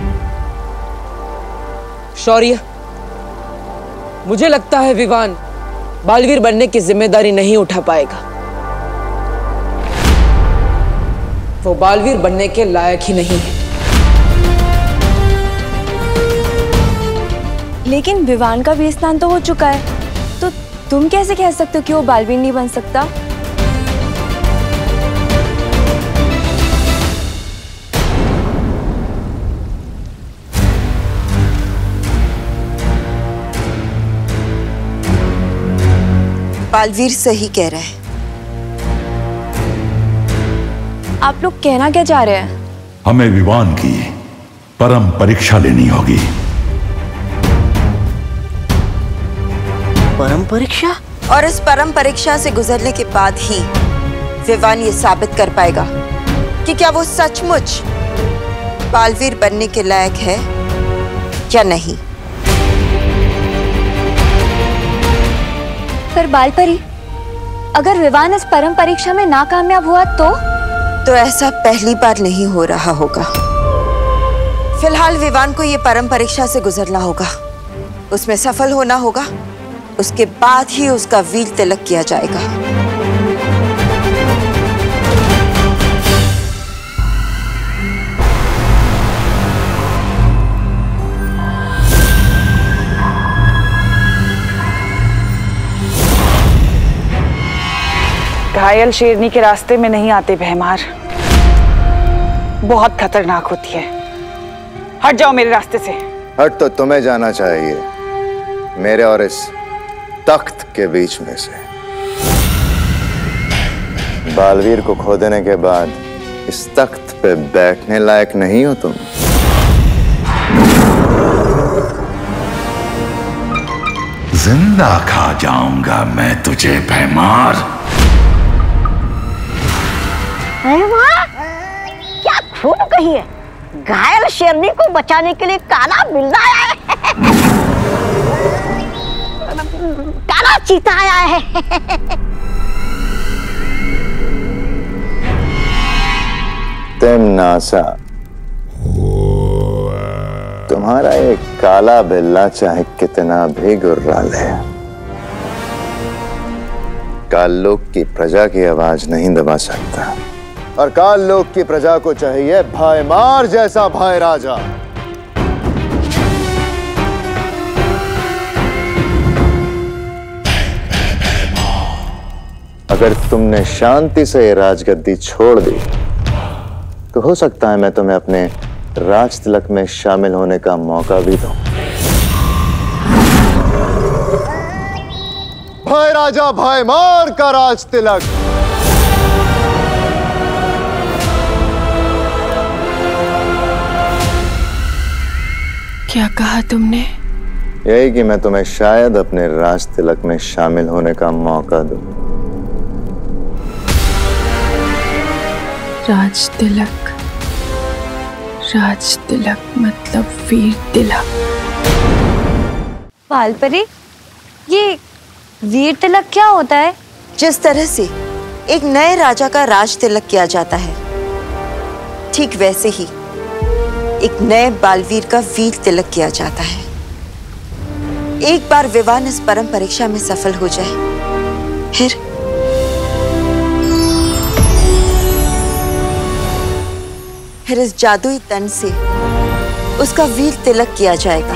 शौर्य, मुझे लगता है विवान बालवीर बनने की जिम्मेदारी नहीं उठा पाएगा। वो बालवीर बनने के लायक ही नहीं है। लेकिन विवान का भी स्नान तो हो चुका है, तो तुम कैसे कह सकते हो कि वो बालवीर नहीं बन सकता? बालवीर सही कह रहा है। आप लोग कहना क्या चाह रहे हैं? हमें विवान की परम परीक्षा लेनी होगी। परम परीक्षा? और इस परम परीक्षा से गुजरने के बाद ही विवान ये साबित कर पाएगा कि क्या वो सचमुच बालवीर बनने के लायक है या नहीं। पर बालपरी, अगर विवान इस परम परीक्षा में नाकामयाब हुआ तो तो ऐसा पहली बार नहीं हो रहा होगा। फिलहाल विवान को ये परम परीक्षा से गुजरना होगा, उसमें सफल होना होगा, उसके बाद ही उसका वीर तिलक किया जाएगा। घायल शेरनी के रास्ते में नहीं आते भैमार, बहुत खतरनाक होती है। हट जाओ मेरे रास्ते से। हट तो तुम्हें जाना चाहिए, मेरे और इस तख्त के बीच में से। बालवीर को खो देने के बाद इस तख्त पे बैठने लायक नहीं हो तुम। जिंदा खा जाऊंगा मैं तुझे भैमार। अरे वाह, क्या खूब कही है। घायल शेरनी को बचाने के लिए काला बिल्ला आया है। काला चीता आया है। तिम्नासा, तुम्हारा एक काला बिल्ला चाहे कितना भी गुर्राल है, काल लोक की प्रजा की आवाज नहीं दबा सकता। और काल लोक की प्रजा को चाहिए भाईमार जैसा भाई राजा। अगर तुमने शांति से ये राजगद्दी छोड़ दी तो हो सकता है मैं तुम्हें अपने राज तिलक में शामिल होने का मौका भी दूं। भाई राजा भाईमार का राज तिलक। क्या कहा तुमने? यही कि मैं तुम्हें शायद अपने राज तिलक में शामिल होने का मौका दूं। राज तिलक, राज तिलक मतलब वीर तिलक। बालपरी, ये वीर तिलक क्या होता है? जिस तरह से एक नए राजा का राज तिलक किया जाता है, ठीक वैसे ही एक नए बालवीर का वीर तिलक किया जाता है। एक बार विवान इस परम परीक्षा में सफल हो जाए, फिर फिर इस जादुई तन से उसका वीर तिलक किया जाएगा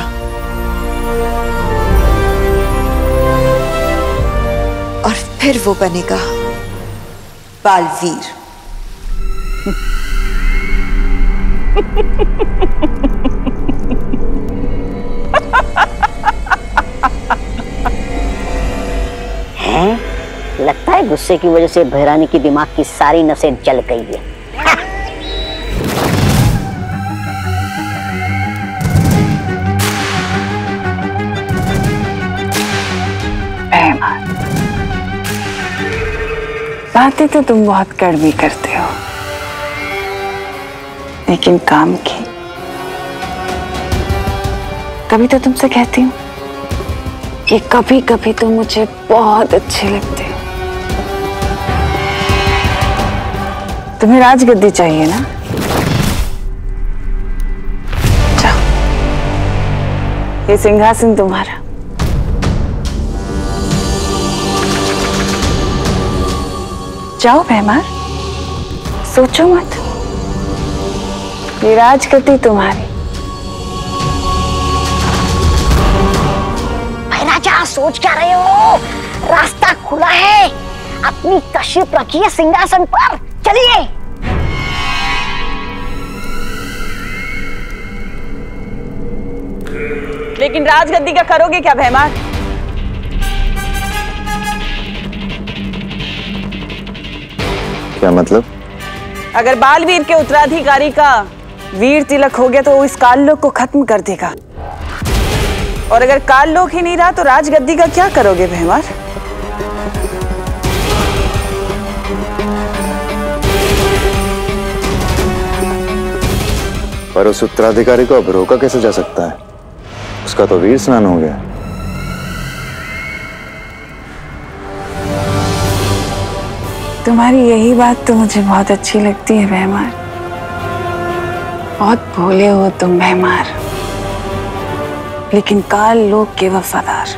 और फिर वो बनेगा बालवीर। हैं? लगता है गुस्से की वजह से भैरानी की दिमाग की सारी नसें जल गई है। बातें तो तुम बहुत कड़वी करते हो, लेकिन काम की तभी तो तुमसे कहती हूँ कि कभी कभी तुम मुझे बहुत अच्छे लगते हो। तुम्हें राजगद्दी चाहिए ना? जाओ, ये सिंहासन तुम्हारा। जाओ भैमार, सोचो मत, ये राजगद्दी तुम्हारी। राजा सोच क्या रहे हो? रास्ता खुला है, अपनी तशरीफ रखिए सिंहासन पर, चलिए। लेकिन राजगद्दी का करोगे क्या भैमार? क्या मतलब? अगर बालवीर के उत्तराधिकारी का वीर तिलक हो गया तो वो इस काललोक को खत्म कर देगा, और अगर काललोक ही नहीं रहा तो राजगद्दी का क्या करोगे भैमार? पर उस उत्तराधिकारी को अब रोका कैसे जा सकता है? उसका तो वीर स्नान हो गया। तुम्हारी यही बात तो मुझे बहुत अच्छी लगती है भैमार। बहुत भोले हो तुम भैमार, लेकिन काल लोक के वफादार।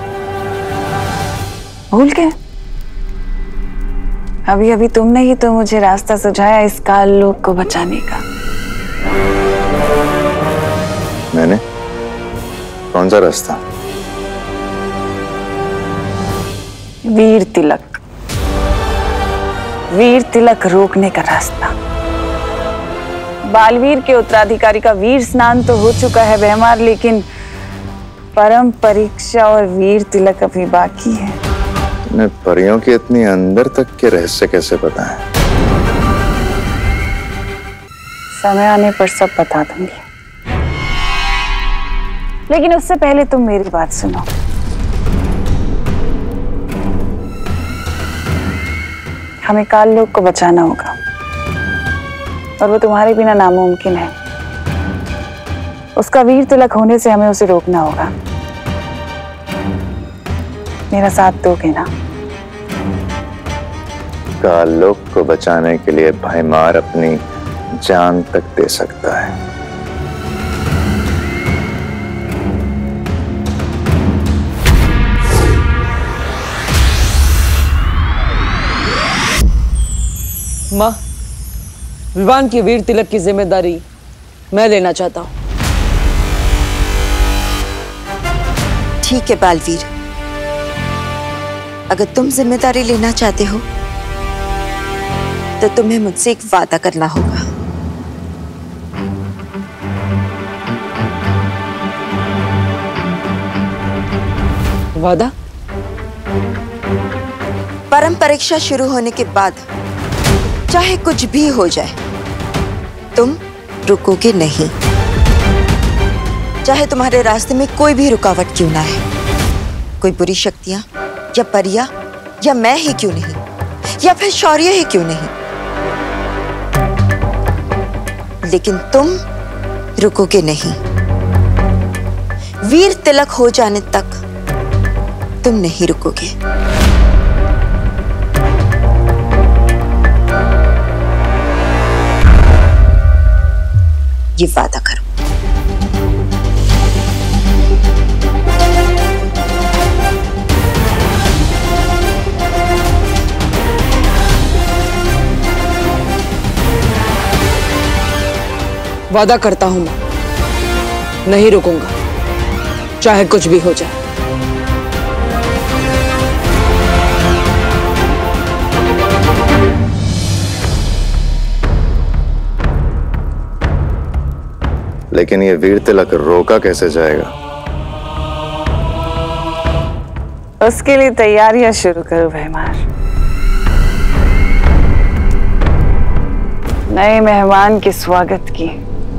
भूल गए? अभी अभी तुमने ही तो मुझे रास्ता सुझाया इस काल लोक को बचाने का। मैंने? कौन सा रास्ता? वीर तिलक। वीर तिलक रोकने का रास्ता। बालवीर के उत्तराधिकारी का वीर स्नान तो हो चुका है भैमार, लेकिन परम परीक्षा और वीर तिलक अभी बाकी है। तुम्हें परियों के इतनी अंदर तक के रहस्य कैसे पता है? समय आने पर सब बता दूंगी, लेकिन उससे पहले तुम मेरी बात सुनो। हमें काल लोक को बचाना होगा, और वो तुम्हारे बिना नामुमकिन है। उसका वीर तिलक होने से हमें उसे रोकना होगा। मेरा साथ दोगे ना? काल लोक को बचाने के लिए भैमार अपनी जान तक दे सकता है। माँ, विवान की वीर तिलक की जिम्मेदारी मैं लेना चाहता हूँ। ठीक है बालवीर, अगर तुम जिम्मेदारी लेना चाहते हो तो तुम्हें मुझसे एक वादा करना होगा। वादा? परम परीक्षा शुरू होने के बाद चाहे कुछ भी हो जाए, तुम रुकोगे नहीं। चाहे तुम्हारे रास्ते में कोई भी रुकावट क्यों ना है, कोई बुरी शक्तियां या परियां या मैं ही क्यों नहीं, या फिर शौर्य ही क्यों नहीं, लेकिन तुम रुकोगे नहीं। वीर तिलक हो जाने तक तुम नहीं रुकोगे। ये वादा करो। वादा करता हूं मैं, नहीं रुकूंगा, चाहे कुछ भी हो जाए। लेकिन ये वीर तिलक रोका कैसे जाएगा? उसके लिए तैयारियां शुरू करो भैमार। नए मेहमान के स्वागत की।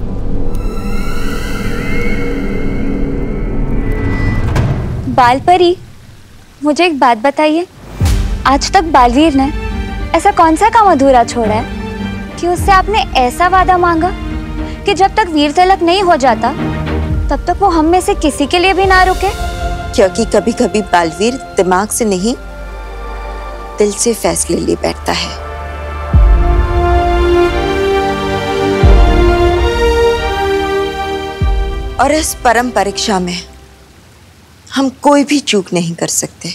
बालपरी, मुझे एक बात बताइए, आज तक बालवीर ने ऐसा कौन सा काम अधूरा छोड़ा है कि उससे आपने ऐसा वादा मांगा कि जब तक वीर तिलक नहीं हो जाता तब तक वो हम में से किसी के लिए भी ना रुके? क्योंकि कभी कभी बालवीर दिमाग से नहीं, दिल से फैसले ले बैठता है। और इस परम परीक्षा में हम कोई भी चूक नहीं कर सकते।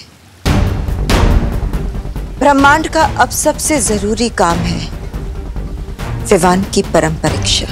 ब्रह्मांड का अब सबसे जरूरी काम है विवान की परम परीक्षा।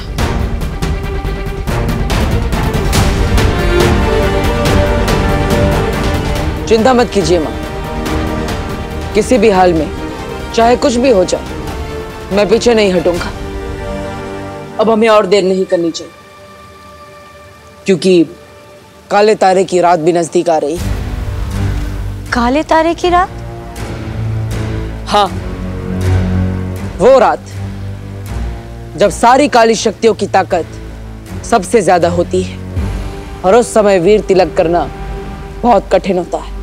चिंता मत कीजिए मां, किसी भी हाल में चाहे कुछ भी हो जाए मैं पीछे नहीं हटूंगा। अब हमें और देर नहीं करनी चाहिए क्योंकि काले तारे की रात भी नजदीक आ रही। काले तारे की रात? हाँ, वो रात जब सारी काली शक्तियों की ताकत सबसे ज्यादा होती है और उस समय वीर तिलक करना बहुत कठिन होता है।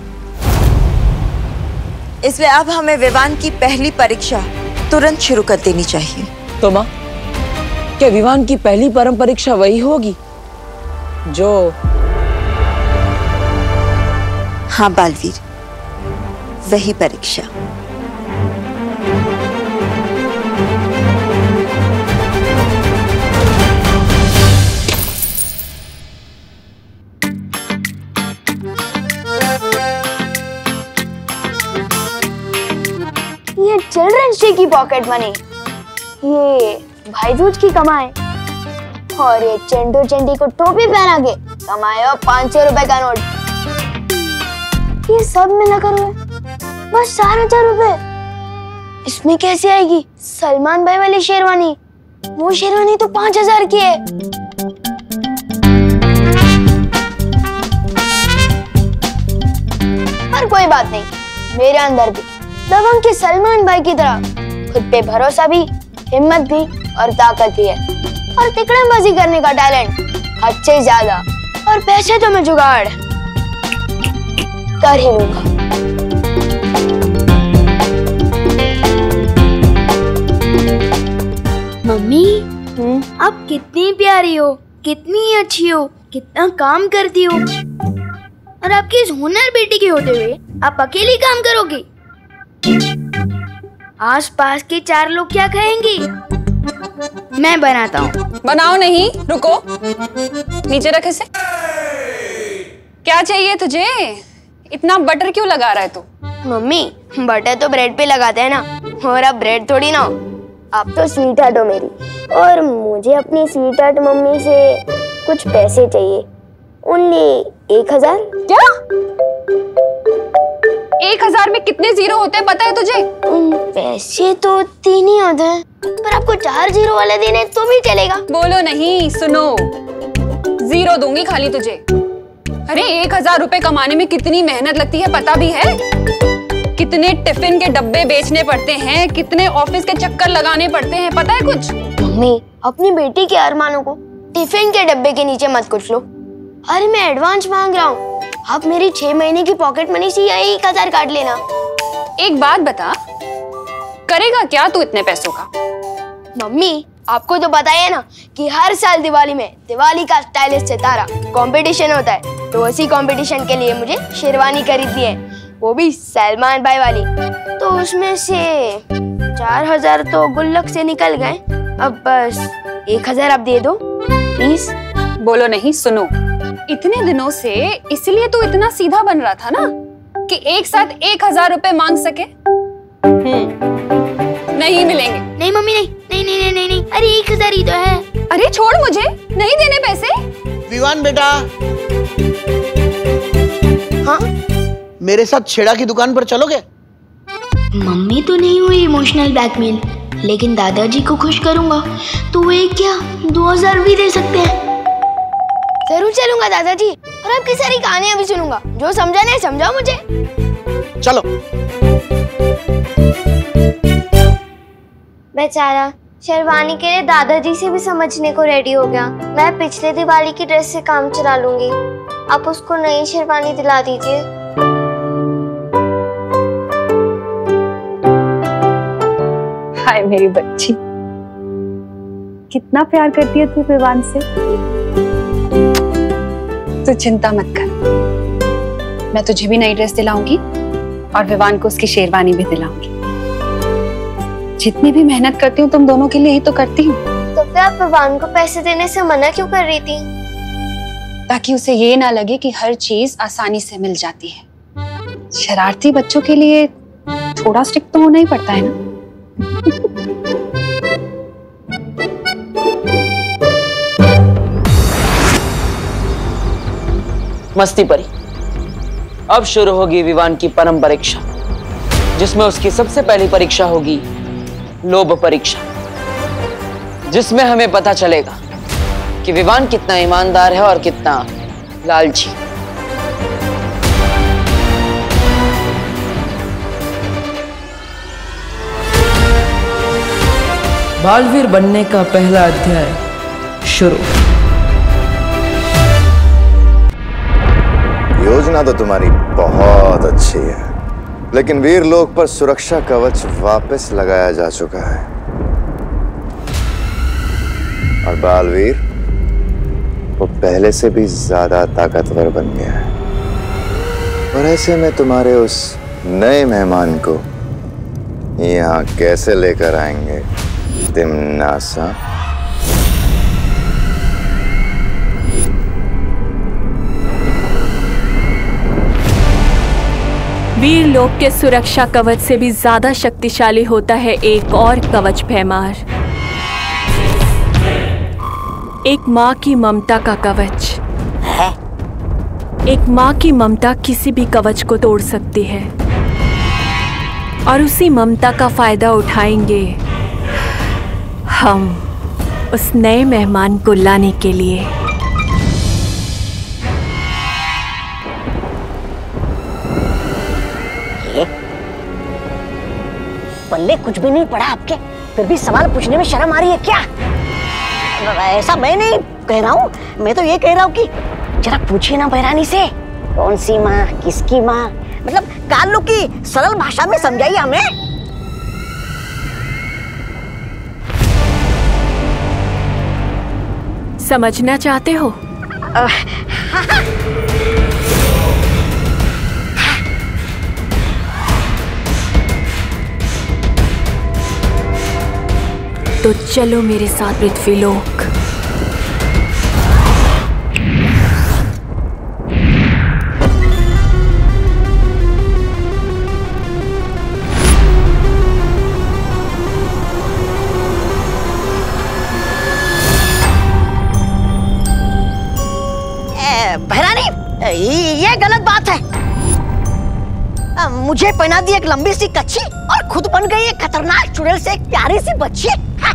इसलिए अब हमें विवान की पहली परीक्षा तुरंत शुरू कर देनी चाहिए। तो मां, क्या विवान की पहली परम परीक्षा वही होगी जो? हाँ बालवीर, वही परीक्षा। ये चिल्ड्रंस डे की पॉकेट मनी, ये भाईजूज की कमाई और ये चेंडू चेंडी को टोपी पहना के कमाए पांच सौ रुपए का नोट, ये सब मिलाकर हुए बस चार हजार रुपए। इसमें कैसे आएगी सलमान भाई वाली शेरवानी? वो शेरवानी तो पांच हजार की है। पर कोई बात नहीं, मेरे अंदर भी दबंग के सलमान भाई की तरह खुद पे भरोसा भी, हिम्मत भी और ताकत भी है, और तिकड़मबाजी करने का टैलेंट अच्छे ज्यादा, और पैसे तो मैं जुगाड़ कर ही लूंगा। मम्मी, आप कितनी प्यारी हो, कितनी अच्छी हो, कितना काम करती हो, और आपकी इस हुनर बेटी के होते हुए आप अकेली काम करोगी? आस पास के चार लोग क्या कहेंगे? मैं बनाता हूँ। बनाओ नहीं, रुको, नीचे रखे से। क्या चाहिए तुझे? इतना बटर क्यों लगा रहा है तू? मम्मी, बटर तो ब्रेड पे लगाते हैं ना, और अब ब्रेड थोड़ी ना हो। आप तो स्वीट हार्ट हो मेरी, और मुझे अपनी स्वीट हार्ट मम्मी से कुछ पैसे चाहिए। ओनली एक हजार। क्या? एक हजार में कितने जीरो होते हैं पता है तुझे? पैसे तो तीन ही होते हैं, पर आपको चार जीरो वाले देने तो भी चलेगा। बोलो नहीं, सुनो, जीरो दूंगी खाली तुझे। अरे एक हजार रुपए कमाने में कितनी मेहनत लगती है पता भी है? कितने टिफिन के डब्बे बेचने पड़ते हैं, कितने ऑफिस के चक्कर लगाने पड़ते हैं, पता है कुछ? मम्मी, अपनी बेटी के अरमानों को टिफिन के डब्बे के नीचे मत कुछ लो। अरे मैं एडवांस मांग रहा हूँ, आप मेरी छह महीने की पॉकेट मनी से यही एक हजार काट लेना। एक बात बता, करेगा क्या तू इतने पैसों का? मम्मी, आपको तो पता है ना कि हर साल दिवाली में दिवाली का स्टाइलिश सितारा कंपटीशन होता है, तो उसी कंपटीशन के लिए मुझे शेरवानी खरीदनी है, वो भी सलमान भाई वाली। तो उसमें से चार हजार तो गुल्लक से निकल गए, अब बस एक हजार आप दे दो प्लीज। बोलो नहीं, सुनो। इतने दिनों से इसलिए तो इतना सीधा बन रहा था ना कि एक साथ एक हजार रुपए मांग सके। हम्म नहीं मिलेंगे। नहीं मम्मी, नहीं नहीं नहीं नहीं नहीं, अरे एक हजार ही तो है। अरे छोड़, मुझे नहीं देने पैसे। विवान बेटा, हाँ मेरे साथ छेड़ा की दुकान पर चलोगे? मम्मी तो नहीं हुई इमोशनल ब्लैकमेल, लेकिन दादाजी को खुश करूंगा तो वो एक क्या दो हजार भी दे सकते हैं। जरूर चलूंगा दादाजी, और आपकी सारी कहानियां भी सुनूंगा। जो समझा नहीं समझाओ मुझे। चलो। बेचारा शेरवानी के लिए दादाजी से भी समझने को रेडी हो गया। मैं पिछले दिवाली की ड्रेस से काम चला लूंगी, आप उसको नई शेरवानी दिला दीजिए। हाय मेरी बच्ची, कितना प्यार करती है तू विवान से। तू चिंता मत कर, मैं तुझे भी नई ड्रेस दिलाऊंगी और विवान को उसकी शेरवानी भी दिलाऊंगी। जितनी भी मेहनत करती हूँ तुम दोनों के लिए ही तो करती हूँ। तो फिर आप विवान को पैसे देने से मना क्यों कर रही थी? ताकि उसे ये ना लगे कि हर चीज आसानी से मिल जाती है। शरारती बच्चों के लिए थोड़ा स्ट्रिक्ट तो होना ही पड़ता है ना। मस्ती परी, अब शुरू होगी विवान की परम परीक्षा, जिसमें उसकी सबसे पहली परीक्षा होगी लोभ परीक्षा, जिसमें हमें पता चलेगा कि विवान कितना ईमानदार है और कितना लालची। बालवीर बनने का पहला अध्याय शुरू। योजना तो तुम्हारी बहुत अच्छी है, लेकिन वीरलोक पर सुरक्षा कवच वापस लगाया जा चुका है और बालवीर वो पहले से भी ज्यादा ताकतवर बन गया है। और ऐसे में तुम्हारे उस नए मेहमान को यहाँ कैसे लेकर आएंगे तिम्नासा? वीरलोक के सुरक्षा कवच से भी ज्यादा शक्तिशाली होता है एक और कवच भैमार, एक माँ की ममता का कवच। एक माँ की ममता किसी भी कवच को तोड़ सकती है और उसी ममता का फायदा उठाएंगे हम उस नए मेहमान को लाने के लिए। पल्ले कुछ भी नहीं पड़ा आपके, फिर भी सवाल पूछने में शर्म आ रही है क्या? ऐसा मैं नहीं कह रहा हूँ, मैं तो ये कह रहा हूँ कि जरा पूछिए ना बैरानी से, कौन सी माँ, किसकी माँ, मतलब काल्लू की सरल भाषा में समझाइए हमें। समझना चाहते हो? आ, हाँ, हाँ। तो चलो मेरे साथ पृथ्वीलोक। भैरानी, ये गलत बात है। मुझे पहना दी एक लंबी सी कच्ची और खुद बन गई एक खतरनाक चुड़ैल से एक प्यारी सी बच्ची।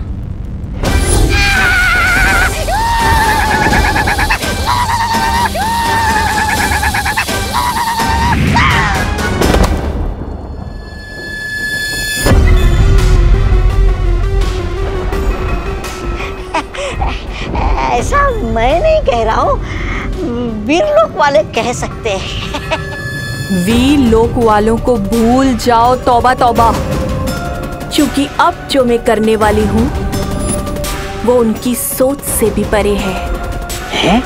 ऐसा मैं नहीं कह रहा हूँ, वीरलोक वाले कह सकते हैं। वीरलोक वालों को भूल जाओ, तौबा तौबा, क्योंकि अब जो मैं करने वाली हूँ वो उनकी सोच से भी परे है, है?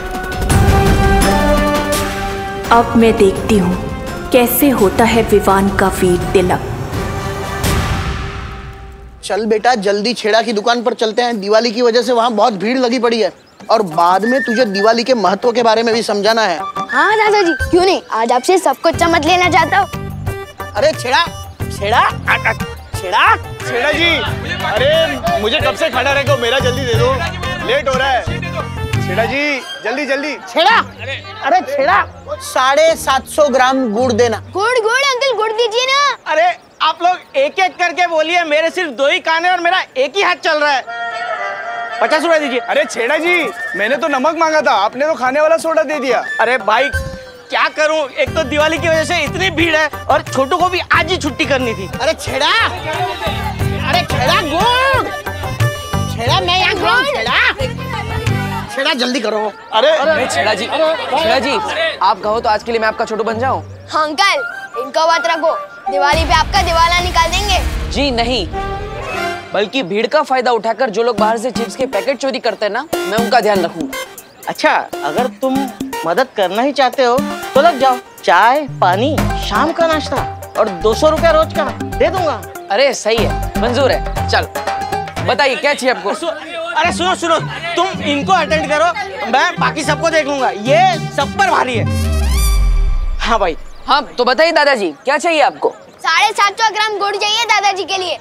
अब मैं देखती हूँ कैसे होता है विवान का वीर तिलक। चल बेटा जल्दी छेड़ा की दुकान पर चलते हैं, दिवाली की वजह से वहाँ बहुत भीड़ लगी पड़ी है और बाद में तुझे दिवाली के महत्व के बारे में भी समझाना है। हाँ दादाजी, क्यों नहीं, आज आपसे सब कुछ समझ लेना चाहता हूँ। अरे छेड़ा छेड़ा छेड़ा छेड़ा जी, अरे मुझे कब से खड़ा रहेगा, मेरा जल्दी दे दो, लेट हो रहा है। छेड़ा जी जल्दी जल्दी। छेड़ा, अरे छेड़ा साढ़े सात सौ ग्राम गुड़ देना। गुड़ गुड़ अंकल गुड़ दीजिए ना। अरे आप लोग एक एक करके बोलिए, मेरे सिर्फ दो ही कान है और मेरा एक ही हाथ चल रहा है। पचास रुपए दीजिए। अरे छेड़ा जी, मैंने तो नमक मांगा था, आपने तो खाने वाला सोडा दे दिया। अरे भाई क्या करूं, एक तो दिवाली की वजह से इतनी भीड़ है और छोटू को भी आज ही छुट्टी करनी थी। अरे छेड़ा, अरे छेड़ा गुड़, छेड़ा मैं यहाँ गुड़, छेड़ा छेड़ा जल्दी करो। अरे अरे छेड़ा जी, छेड़ा जी आप कहो तो आज के लिए मैं आपका छोटू बन जाऊं। हाँ अंकल, इनको बात रखो, दिवाली पे आपका दिवाला निकाल देंगे। जी नहीं, बल्कि भीड़ का फायदा उठाकर जो लोग बाहर से चिप्स के पैकेट चोरी करते हैं ना, मैं उनका ध्यान रखूंगा। अच्छा, अगर तुम मदद करना ही चाहते हो तो लग जाओ, चाय पानी शाम का नाश्ता और दो सौ रुपया रोज का दे दूंगा। अरे सही है, मंजूर है, चल बताइए क्या चाहिए आपको। सु, अरे सुनो सुनो, तुम इनको अटेंड करो, मैं बाकी सबको देख लूंगा, ये सब पर भारी है। हाँ भाई। हाँ तो बताइए दादाजी क्या चाहिए आपको। साढ़े सात सौ ग्राम गुड़ चाहिए दादाजी के लिए।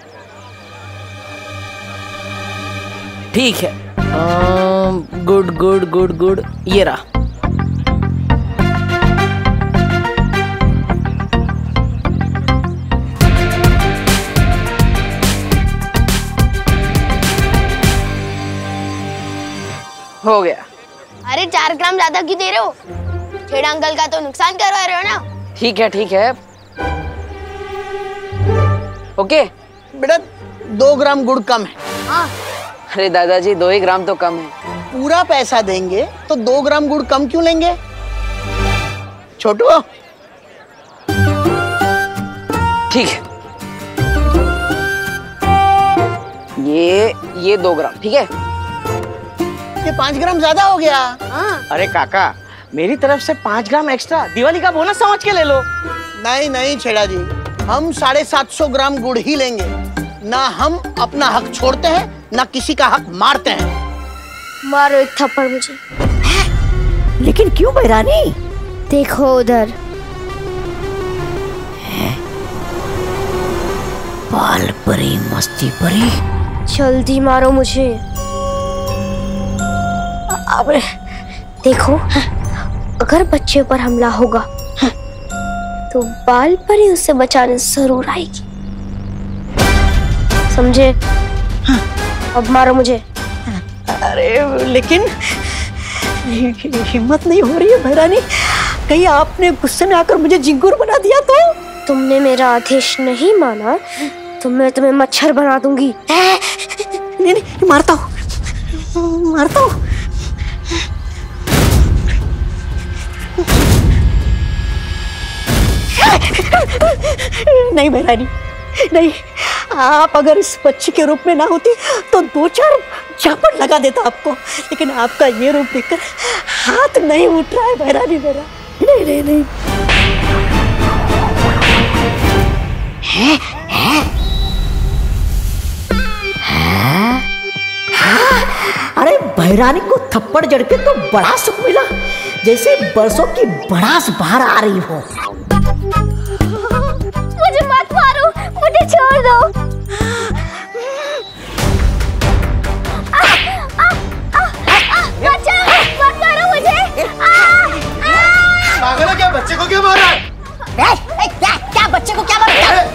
ठीक है, गुड गुड गुड गुड, ये रहा। हो गया। अरे चार ग्राम ज्यादा क्यों दे रहे हो, छेड़ा अंकल का तो नुकसान करवा रहे हो ना। ठीक है ठीक है, ओके। बेटा दो ग्राम गुड़ कम है। हाँ। अरे दादाजी दो ही ग्राम तो कम है। पूरा पैसा देंगे तो दो ग्राम गुड़ कम क्यों लेंगे छोटू। ठीक है, ये ये दो ग्राम ठीक है। ये पाँच ग्राम ज्यादा हो गया। हाँ। अरे काका, मेरी तरफ से पाँच ग्राम एक्स्ट्रा दिवाली का बोनस समझ के ले लो। नहीं नहीं छेड़ा जी, हम साढ़े सात सौ ग्राम गुड़ ही लेंगे, ना हम अपना हक छोड़ते हैं ना किसी का हक मारते हैं। मारो एक थप्पड़ मुझे। लेकिन क्यों बहरानी? देखो उधर। बाल परी मस्ती परी, जल्दी मारो मुझे। अब देखो, अगर बच्चे पर हमला होगा तो बाल परी उसे बचाने जरूर आएगी, समझे? अब मारो मुझे। अरे लेकिन हिम्मत नहीं हो रही है बहरानी, कहीं आपने गुस्से में आकर मुझे झिंगुर बना दिया तो? तुमने मेरा आदेश नहीं माना तो मैं तुम्हें मच्छर बना दूंगी। नहीं नहीं, मारता हूँ मारता हूँ। नहीं बहरानी नहीं, आप अगर इस बच्ची के रूप में ना होती तो दो चार झापड़ लगा देता आपको, लेकिन आपका ये रूप देखकर हाथ नहीं उठ रहा है बहरानी मेरा। नहीं नहीं नहीं। है, है? है? है? अरे बहरानी को थप्पड़ जड़ के तो बड़ा सुख मिला, जैसे बरसों की भड़ास बाहर आ रही हो। मुझे मत मारो, मुझे छोड़ दो। आ, आ, आ, आ, बचाओ, मत मारो मुझे। पागल है क्या, बच्चे को क्यों मार रहा है? ए, ए, क्या क्या बच्चे को क्या मार रहा है?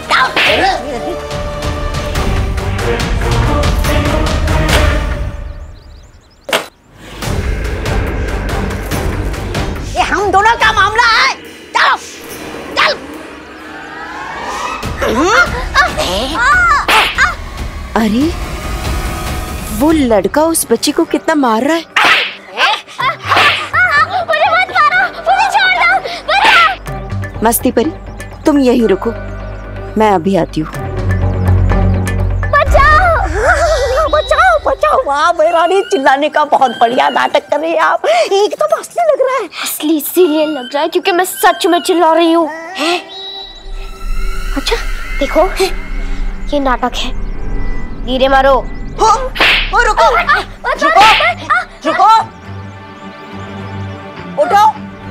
ये हम दोनों का मामला है, चलो चल। अरे वो लड़का उस बच्ची को कितना मार रहा है। मुझे मत मारो, मुझे छोड़ दो, बचाओ। मस्ती परी, तुम यहीं रुको, मैं अभी आती हूँ। बचाओ बचाओ बचाओ। वाह बहरानी, चिल्लाने का बहुत बढ़िया नाटक कर रही है आप, एकदम असली लग रहा है। असली इसीलिए लग रहा है क्योंकि मैं सच में चिल्ला रही हूँ। अच्छा देखो, ये नाटक है, धीरे मारो। हो, हो, रुको रुको रुको उठो।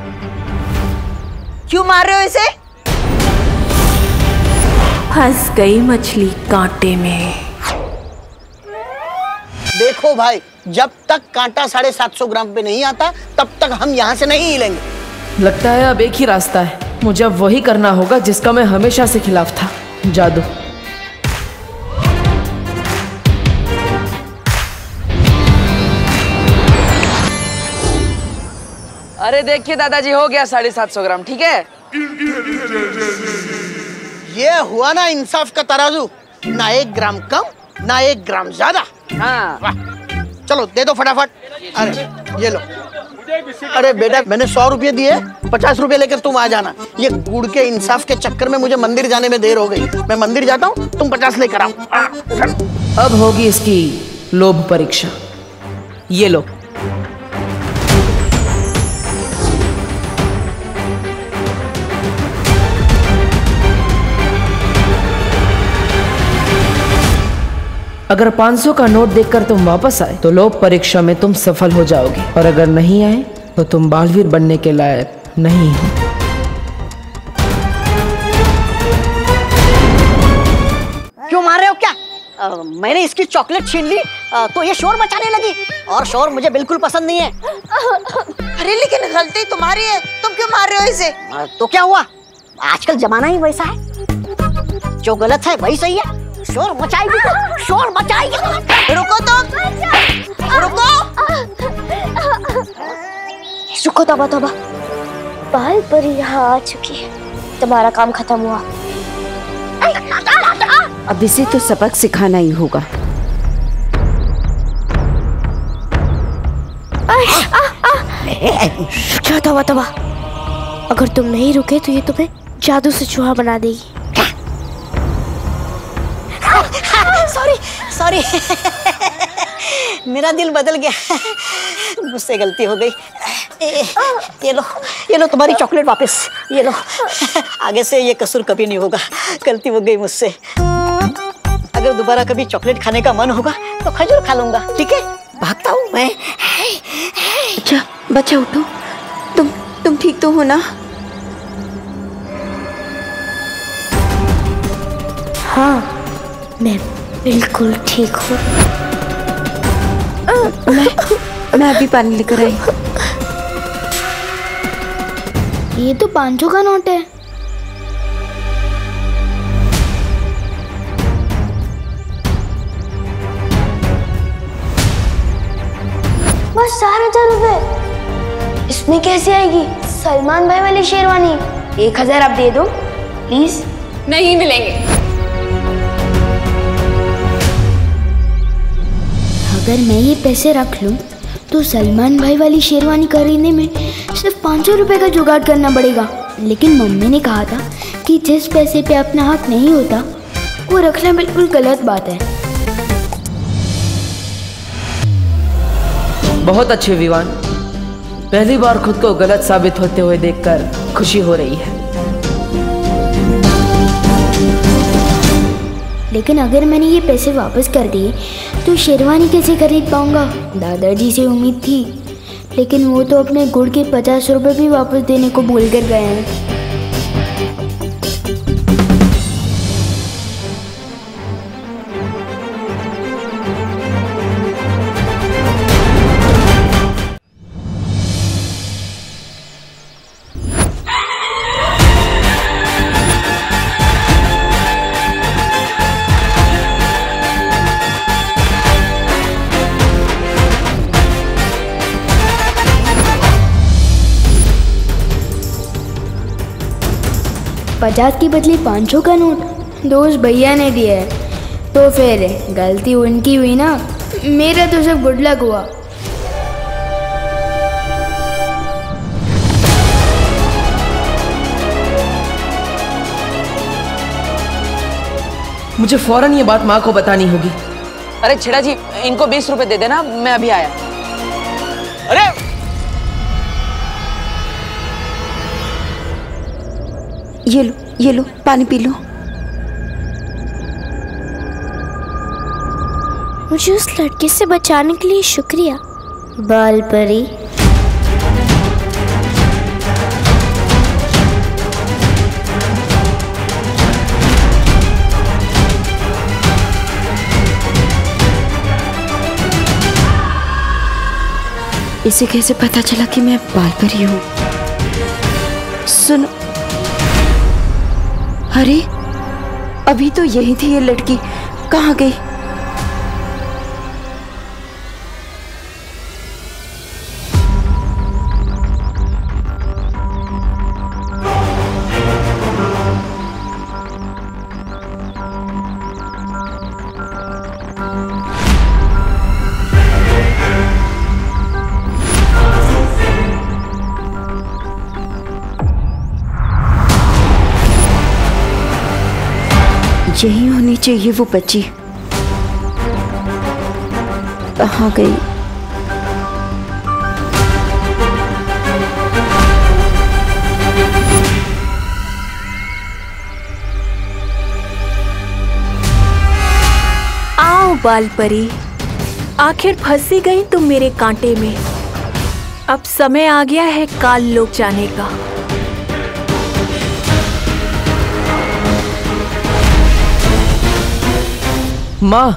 क्यों मार रहे हो इसे? फंस गई मछली कांटे में। देखो भाई, जब तक कांटा साढ़े सात सौ ग्राम पे नहीं आता तब तक हम यहाँ से नहीं हिलेंगे। लगता है अब एक ही रास्ता है, मुझे अब वही करना होगा जिसका मैं हमेशा से खिलाफ था, जादू। अरे देखिए दादाजी, हो गया साढ़े सात सौ ग्राम, ठीक है? ये हुआ ना इंसाफ का तराजू, ना एक ग्राम कम ना एक ग्राम ज्यादा। हाँ। वाह, चलो दे दो फटाफट। अरे ये लो। अरे बेटा, मैंने सौ रुपये दिए, पचास रुपये लेकर तुम आ जाना। ये गुड़ के इंसाफ के चक्कर में मुझे मंदिर जाने में देर हो गई। मैं मंदिर जाता हूँ, तुम पचास लेकर आओ। अब होगी इसकी लोभ परीक्षा। ये लो। अगर पाँच सौ का नोट देखकर तुम वापस आए तो लोभ परीक्षा में तुम सफल हो जाओगे, और अगर नहीं आए तो तुम बालवीर बनने के लायक नहीं हो। क्यों मार रहे हो क्या? आ, मैंने इसकी चॉकलेट छीन ली आ, तो ये शोर मचाने लगी, और शोर मुझे बिल्कुल पसंद नहीं है। अरे लेकिन गलती तुम्हारी है, तुम क्यों मार रहे हो इसे? आ, तो क्या हुआ, आजकल जमाना ही वैसा है, जो गलत है वही सही है। शोर मचाएगी तो शोर मचाएगी। रुको तुम, रुको। रुको, तबा तबा, बाल परी यहाँ आ चुकी है, तुम्हारा काम खत्म हुआ। अब इसे तो सबक सिखाना ही होगा। क्या तबा तबा, अगर तुम नहीं रुके तो ये तुम्हें जादू से चूहा बना देगी। सॉरी सॉरी मेरा दिल बदल गया, मुझसे गलती हो गई। ये लो, ये लो तुम्हारी चॉकलेट वापस, ये लो। आगे से ये कसूर कभी नहीं होगा, गलती हो गई मुझसे। अगर दोबारा कभी चॉकलेट खाने का मन होगा तो खजूर खा लूंगा, ठीक है? भागता हूँ मैं। अच्छा बच्चा, उठो, तुम तुम ठीक तो हो ना? हाँ, मैं बिल्कुल ठीक हूँ। मैं मैं अभी पानी लेकर आई। ये तो पाँच सौ का नोट है। बस चार हजार रुपए, इसमें कैसे आएगी? सलमान भाई वाली शेरवानी। एक हजार आप दे दो प्लीज। नहीं मिलेंगे। अगर मैं ये पैसे रख लूं तो सलमान भाई वाली शेरवानी खरीदने में सिर्फ पाँच सौ रुपये का जुगाड़ करना पड़ेगा। लेकिन मम्मी ने कहा था कि जिस पैसे पे अपना हक नहीं होता वो रखना बिल्कुल गलत बात है। बहुत अच्छे विवान, पहली बार खुद को गलत साबित होते हुए देखकर खुशी हो रही है। लेकिन अगर मैंने ये पैसे वापस कर दिए तो शेरवानी कैसे खरीद पाऊंगा? दादाजी से उम्मीद थी, लेकिन वो तो अपने गुड़ के पचास रुपए भी वापस देने को भूल कर गए हैं। पचास की बदले पाँच सौ का नोट दोस्त भैया ने दिया है, तो फिर गलती उनकी हुई ना, मेरा तो सब गुड लक हुआ। मुझे फौरन ये बात माँ को बतानी होगी। अरे छेड़ा जी, इनको बीस रुपए दे देना, मैं अभी आया। अरे ये लो, ये लो, पानी पी लो। मुझे उस लड़के से बचाने के लिए शुक्रिया बाल परी। इसे कैसे पता चला कि मैं बाल परी हूँ? सुनो, अरे अभी तो यही थी ये लड़की, कहाँ गई? यही होनी चाहिए वो बच्ची, कहाँ गई? आओ बाल परी, आखिर फंसी गई तुम मेरे कांटे में। अब समय आ गया है काल लोक जाने का। माँ,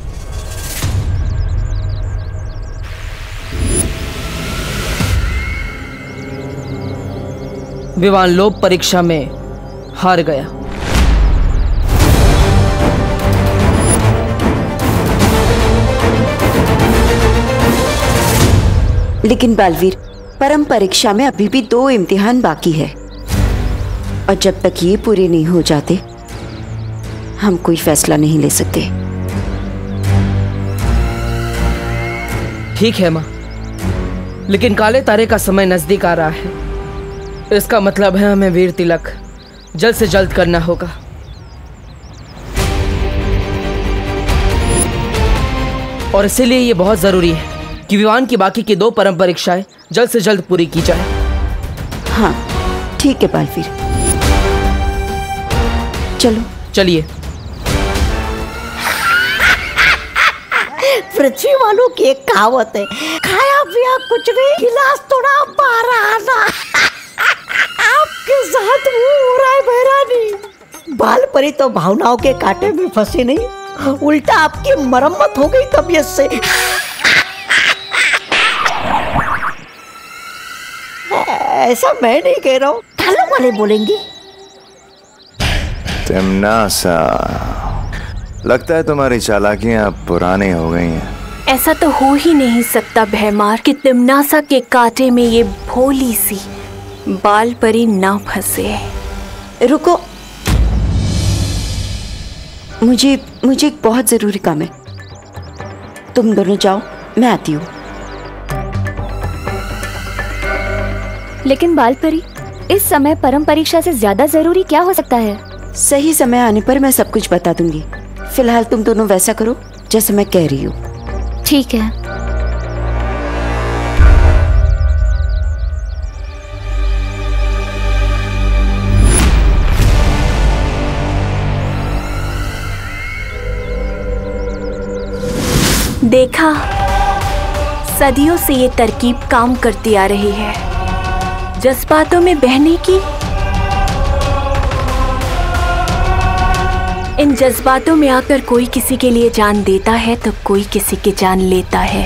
विवान लोक परीक्षा में हार गया। लेकिन बालवीर, परम परीक्षा में अभी भी दो इम्तिहान बाकी है और जब तक ये पूरे नहीं हो जाते हम कोई फैसला नहीं ले सकते। ठीक है माँ, लेकिन काले तारे का समय नजदीक आ रहा है। इसका मतलब है हमें वीर तिलक जल्द से जल्द करना होगा। और इसीलिए ये बहुत जरूरी है कि विवान की बाकी की दो परम परीक्षाएं जल्द से जल्द पूरी की जाए। हाँ ठीक है बालवीर, चलो चलिए। पृथ्वी वालों की एक कहावत है, खाया पिया कुछ नहीं, गिलास तोड़ा बारह आना। आपके साथ वो हो रहा है बहरानी। बाल परी तो भावनाओं के कांटे में फंसी नहीं, उल्टा आपकी मरम्मत हो गई तबीयत से। ऐसा मैं नहीं कह रहा हूँ, कालों वाले बोलेंगे। तिम्नासा, लगता है तुम्हारी चालाकियां अब पुरानी हो गई हैं। ऐसा तो हो ही नहीं सकता भैमार कि तिम्नासा के कांटे में ये भोली सी बाल परी ना फंसे। रुको, मुझे मुझे एक बहुत जरूरी काम है। तुम दोनों जाओ, मैं आती हूँ। लेकिन बाल परी, इस समय परम परीक्षा से ज्यादा जरूरी क्या हो सकता है? सही समय आने पर मैं सब कुछ बता दूंगी। फिलहाल तुम दोनों वैसा करो जैसे मैं कह रही हूँ। ठीक है। देखा, सदियों से ये तरकीब काम करती आ रही है। जज्बातों में बहने की, इन जज्बातों में आकर कोई किसी के लिए जान देता है तो कोई किसी की जान लेता है।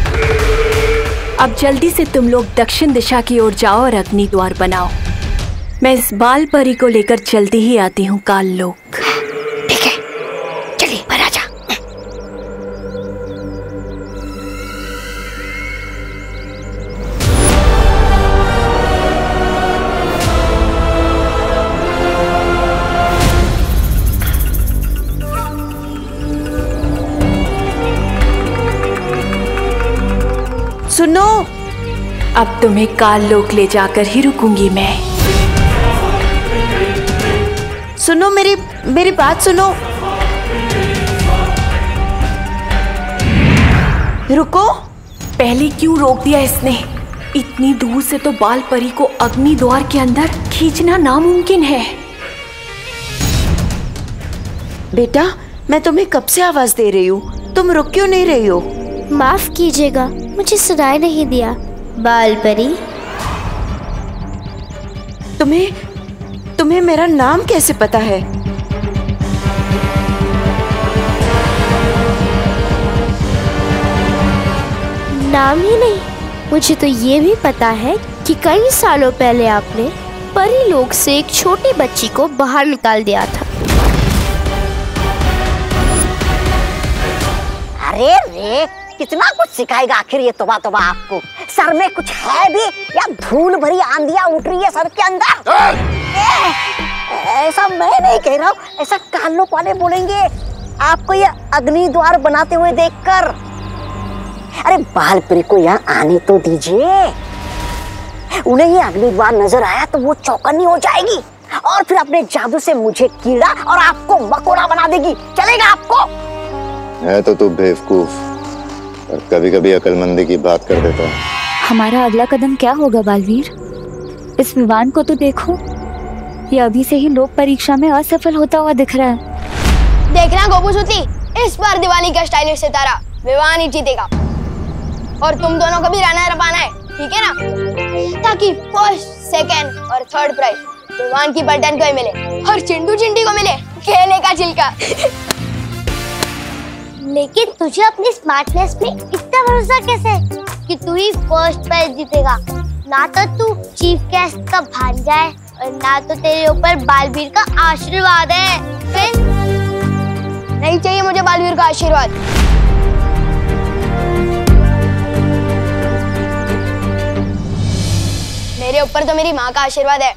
अब जल्दी से तुम लोग दक्षिण दिशा की ओर जाओ और अग्नि द्वार बनाओ। मैं इस बाल परी को लेकर जल्दी ही आती हूँ काल लोक। ठीक है, चलिए महाराजा। सुनो, अब तुम्हें काल लोक ले जाकर ही रुकूंगी मैं। सुनो, मेरी मेरी बात सुनो। रुको। पहले क्यों रोक दिया इसने? इतनी दूर से तो बाल परी को अग्नि द्वार के अंदर खींचना नामुमकिन है। बेटा, मैं तुम्हें कब से आवाज दे रही हूँ, तुम रुक क्यों नहीं रही हो? माफ कीजिएगा, मुझे सुनाई नहीं दिया। बालपरी, तुम्हें तुम्हें मेरा नाम कैसे पता है? नाम ही नहीं, मुझे तो ये भी पता है कि कई सालों पहले आपने परी लोक से एक छोटी बच्ची को बाहर निकाल दिया था। अरे रे, कितना कुछ सिखाएगा आखिर ये तोबा तोबा आपको। सर में कुछ है भी या धूल भरी आंधियां उठ रही है सर के अंदर? ऐसा मैं नहीं कह रहा हूँ, ऐसा कानों वाले बोलेंगे आपको ये अग्नि द्वार बनाते हुए देखकर। अरे बालपरी को यहाँ आने तो दीजिए, उन्हें ये अग्नि द्वार नजर आया तो वो चौकन्नी हो जाएगी और फिर अपने जादू से मुझे कीड़ा और आपको मकोड़ा बना देगी। चलेगा आपको? है तो तू बेवकूफ और कभी कभी अकलमंदी की बात कर देता है। हमारा अगला कदम क्या होगा बालवीर? इस विवान को तो देखो, ये अभी से ही लोक परीक्षा में असफल होता हुआ दिख रहा है। देखना गोपूसुती, इस बार दिवाली का स्टाइलिश सितारा विवान ही जीतेगा और तुम दोनों को भी रनर अप आना है, ठीक है ना? ताकि फर्स्ट, सेकंड और थर्ड प्राइज विवान की पलटन को ही मिले और चिंटू चिंटी को मिले खेलने का छिलका। लेकिन तुझे अपनी स्मार्टनेस पे इतना भरोसा कैसे है कि तू ही फर्स्ट प्राइज जीतेगा? ना तो तू चीफ गेस्ट का भांजा है और ना तो तेरे ऊपर बालवीर का आशीर्वाद है। फिर नहीं चाहिए मुझे बालवीर का आशीर्वाद। मेरे ऊपर तो मेरी माँ का आशीर्वाद है।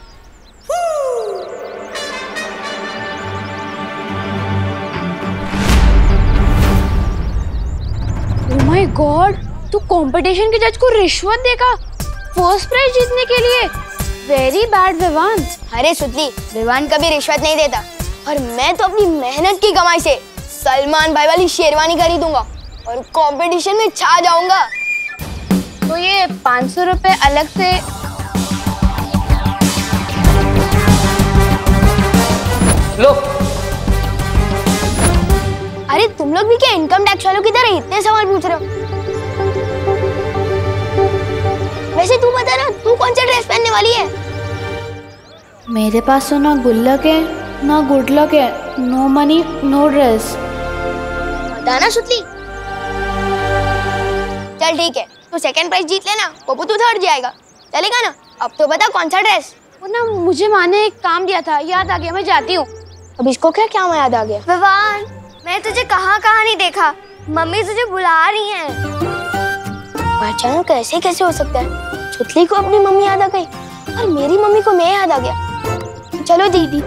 ओह माय गॉड, तू कंपटीशन के जज को रिश्वत देगा फर्स्ट प्राइज जीतने के लिए? Very bad Vivaan. अरे सुतली, विवान कभी रिश्वत नहीं देता और मैं तो अपनी मेहनत की कमाई से सलमान भाई वाली शेरवानी खरीदूंगा और कंपटीशन में छा जाऊंगा। तो ये पाँच सौ रुपए अलग से लो। अरे तुम लोग भी क्या इनकम टैक्स वालों की तरह इतने सवाल पूछ रहे हो? वैसे तू बता ना, तू कौन सा ड्रेस पहनने वाली है? मेरे पास तो ना गुल्लक है ना गुड लक है, नो मनी नो ड्रेस। बता ना सुतली। चल ठीक है, तू सेकंड प्राइज जीत लेना, पप्पू तू थर्ड जाएगा, चलेगा ना? अब तो बता कौन सा ड्रेस? वो ना मुझे माँ ने एक काम दिया था, याद आ गया, मैं जाती हूँ। अब इसको क्या क्या याद आ गया? विवान, मैं तुझे कहाँ कहाँ नहीं देखा, मम्मी तुझे बुला रही हैं। अचानक कैसे कैसे हो सकता है? सुतली को अपनी मम्मी याद आ गई और मेरी मम्मी को मैं याद आ गया। चलो दीदी।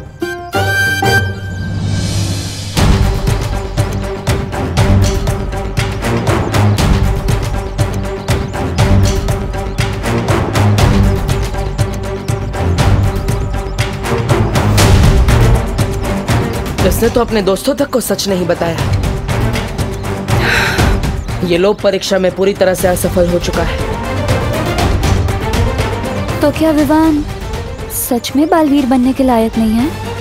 इसने तो अपने दोस्तों तक को सच नहीं बताया। ये लोक परीक्षा में पूरी तरह से असफल हो चुका है। तो क्या विवान सच में बालवीर बनने के लायक नहीं है?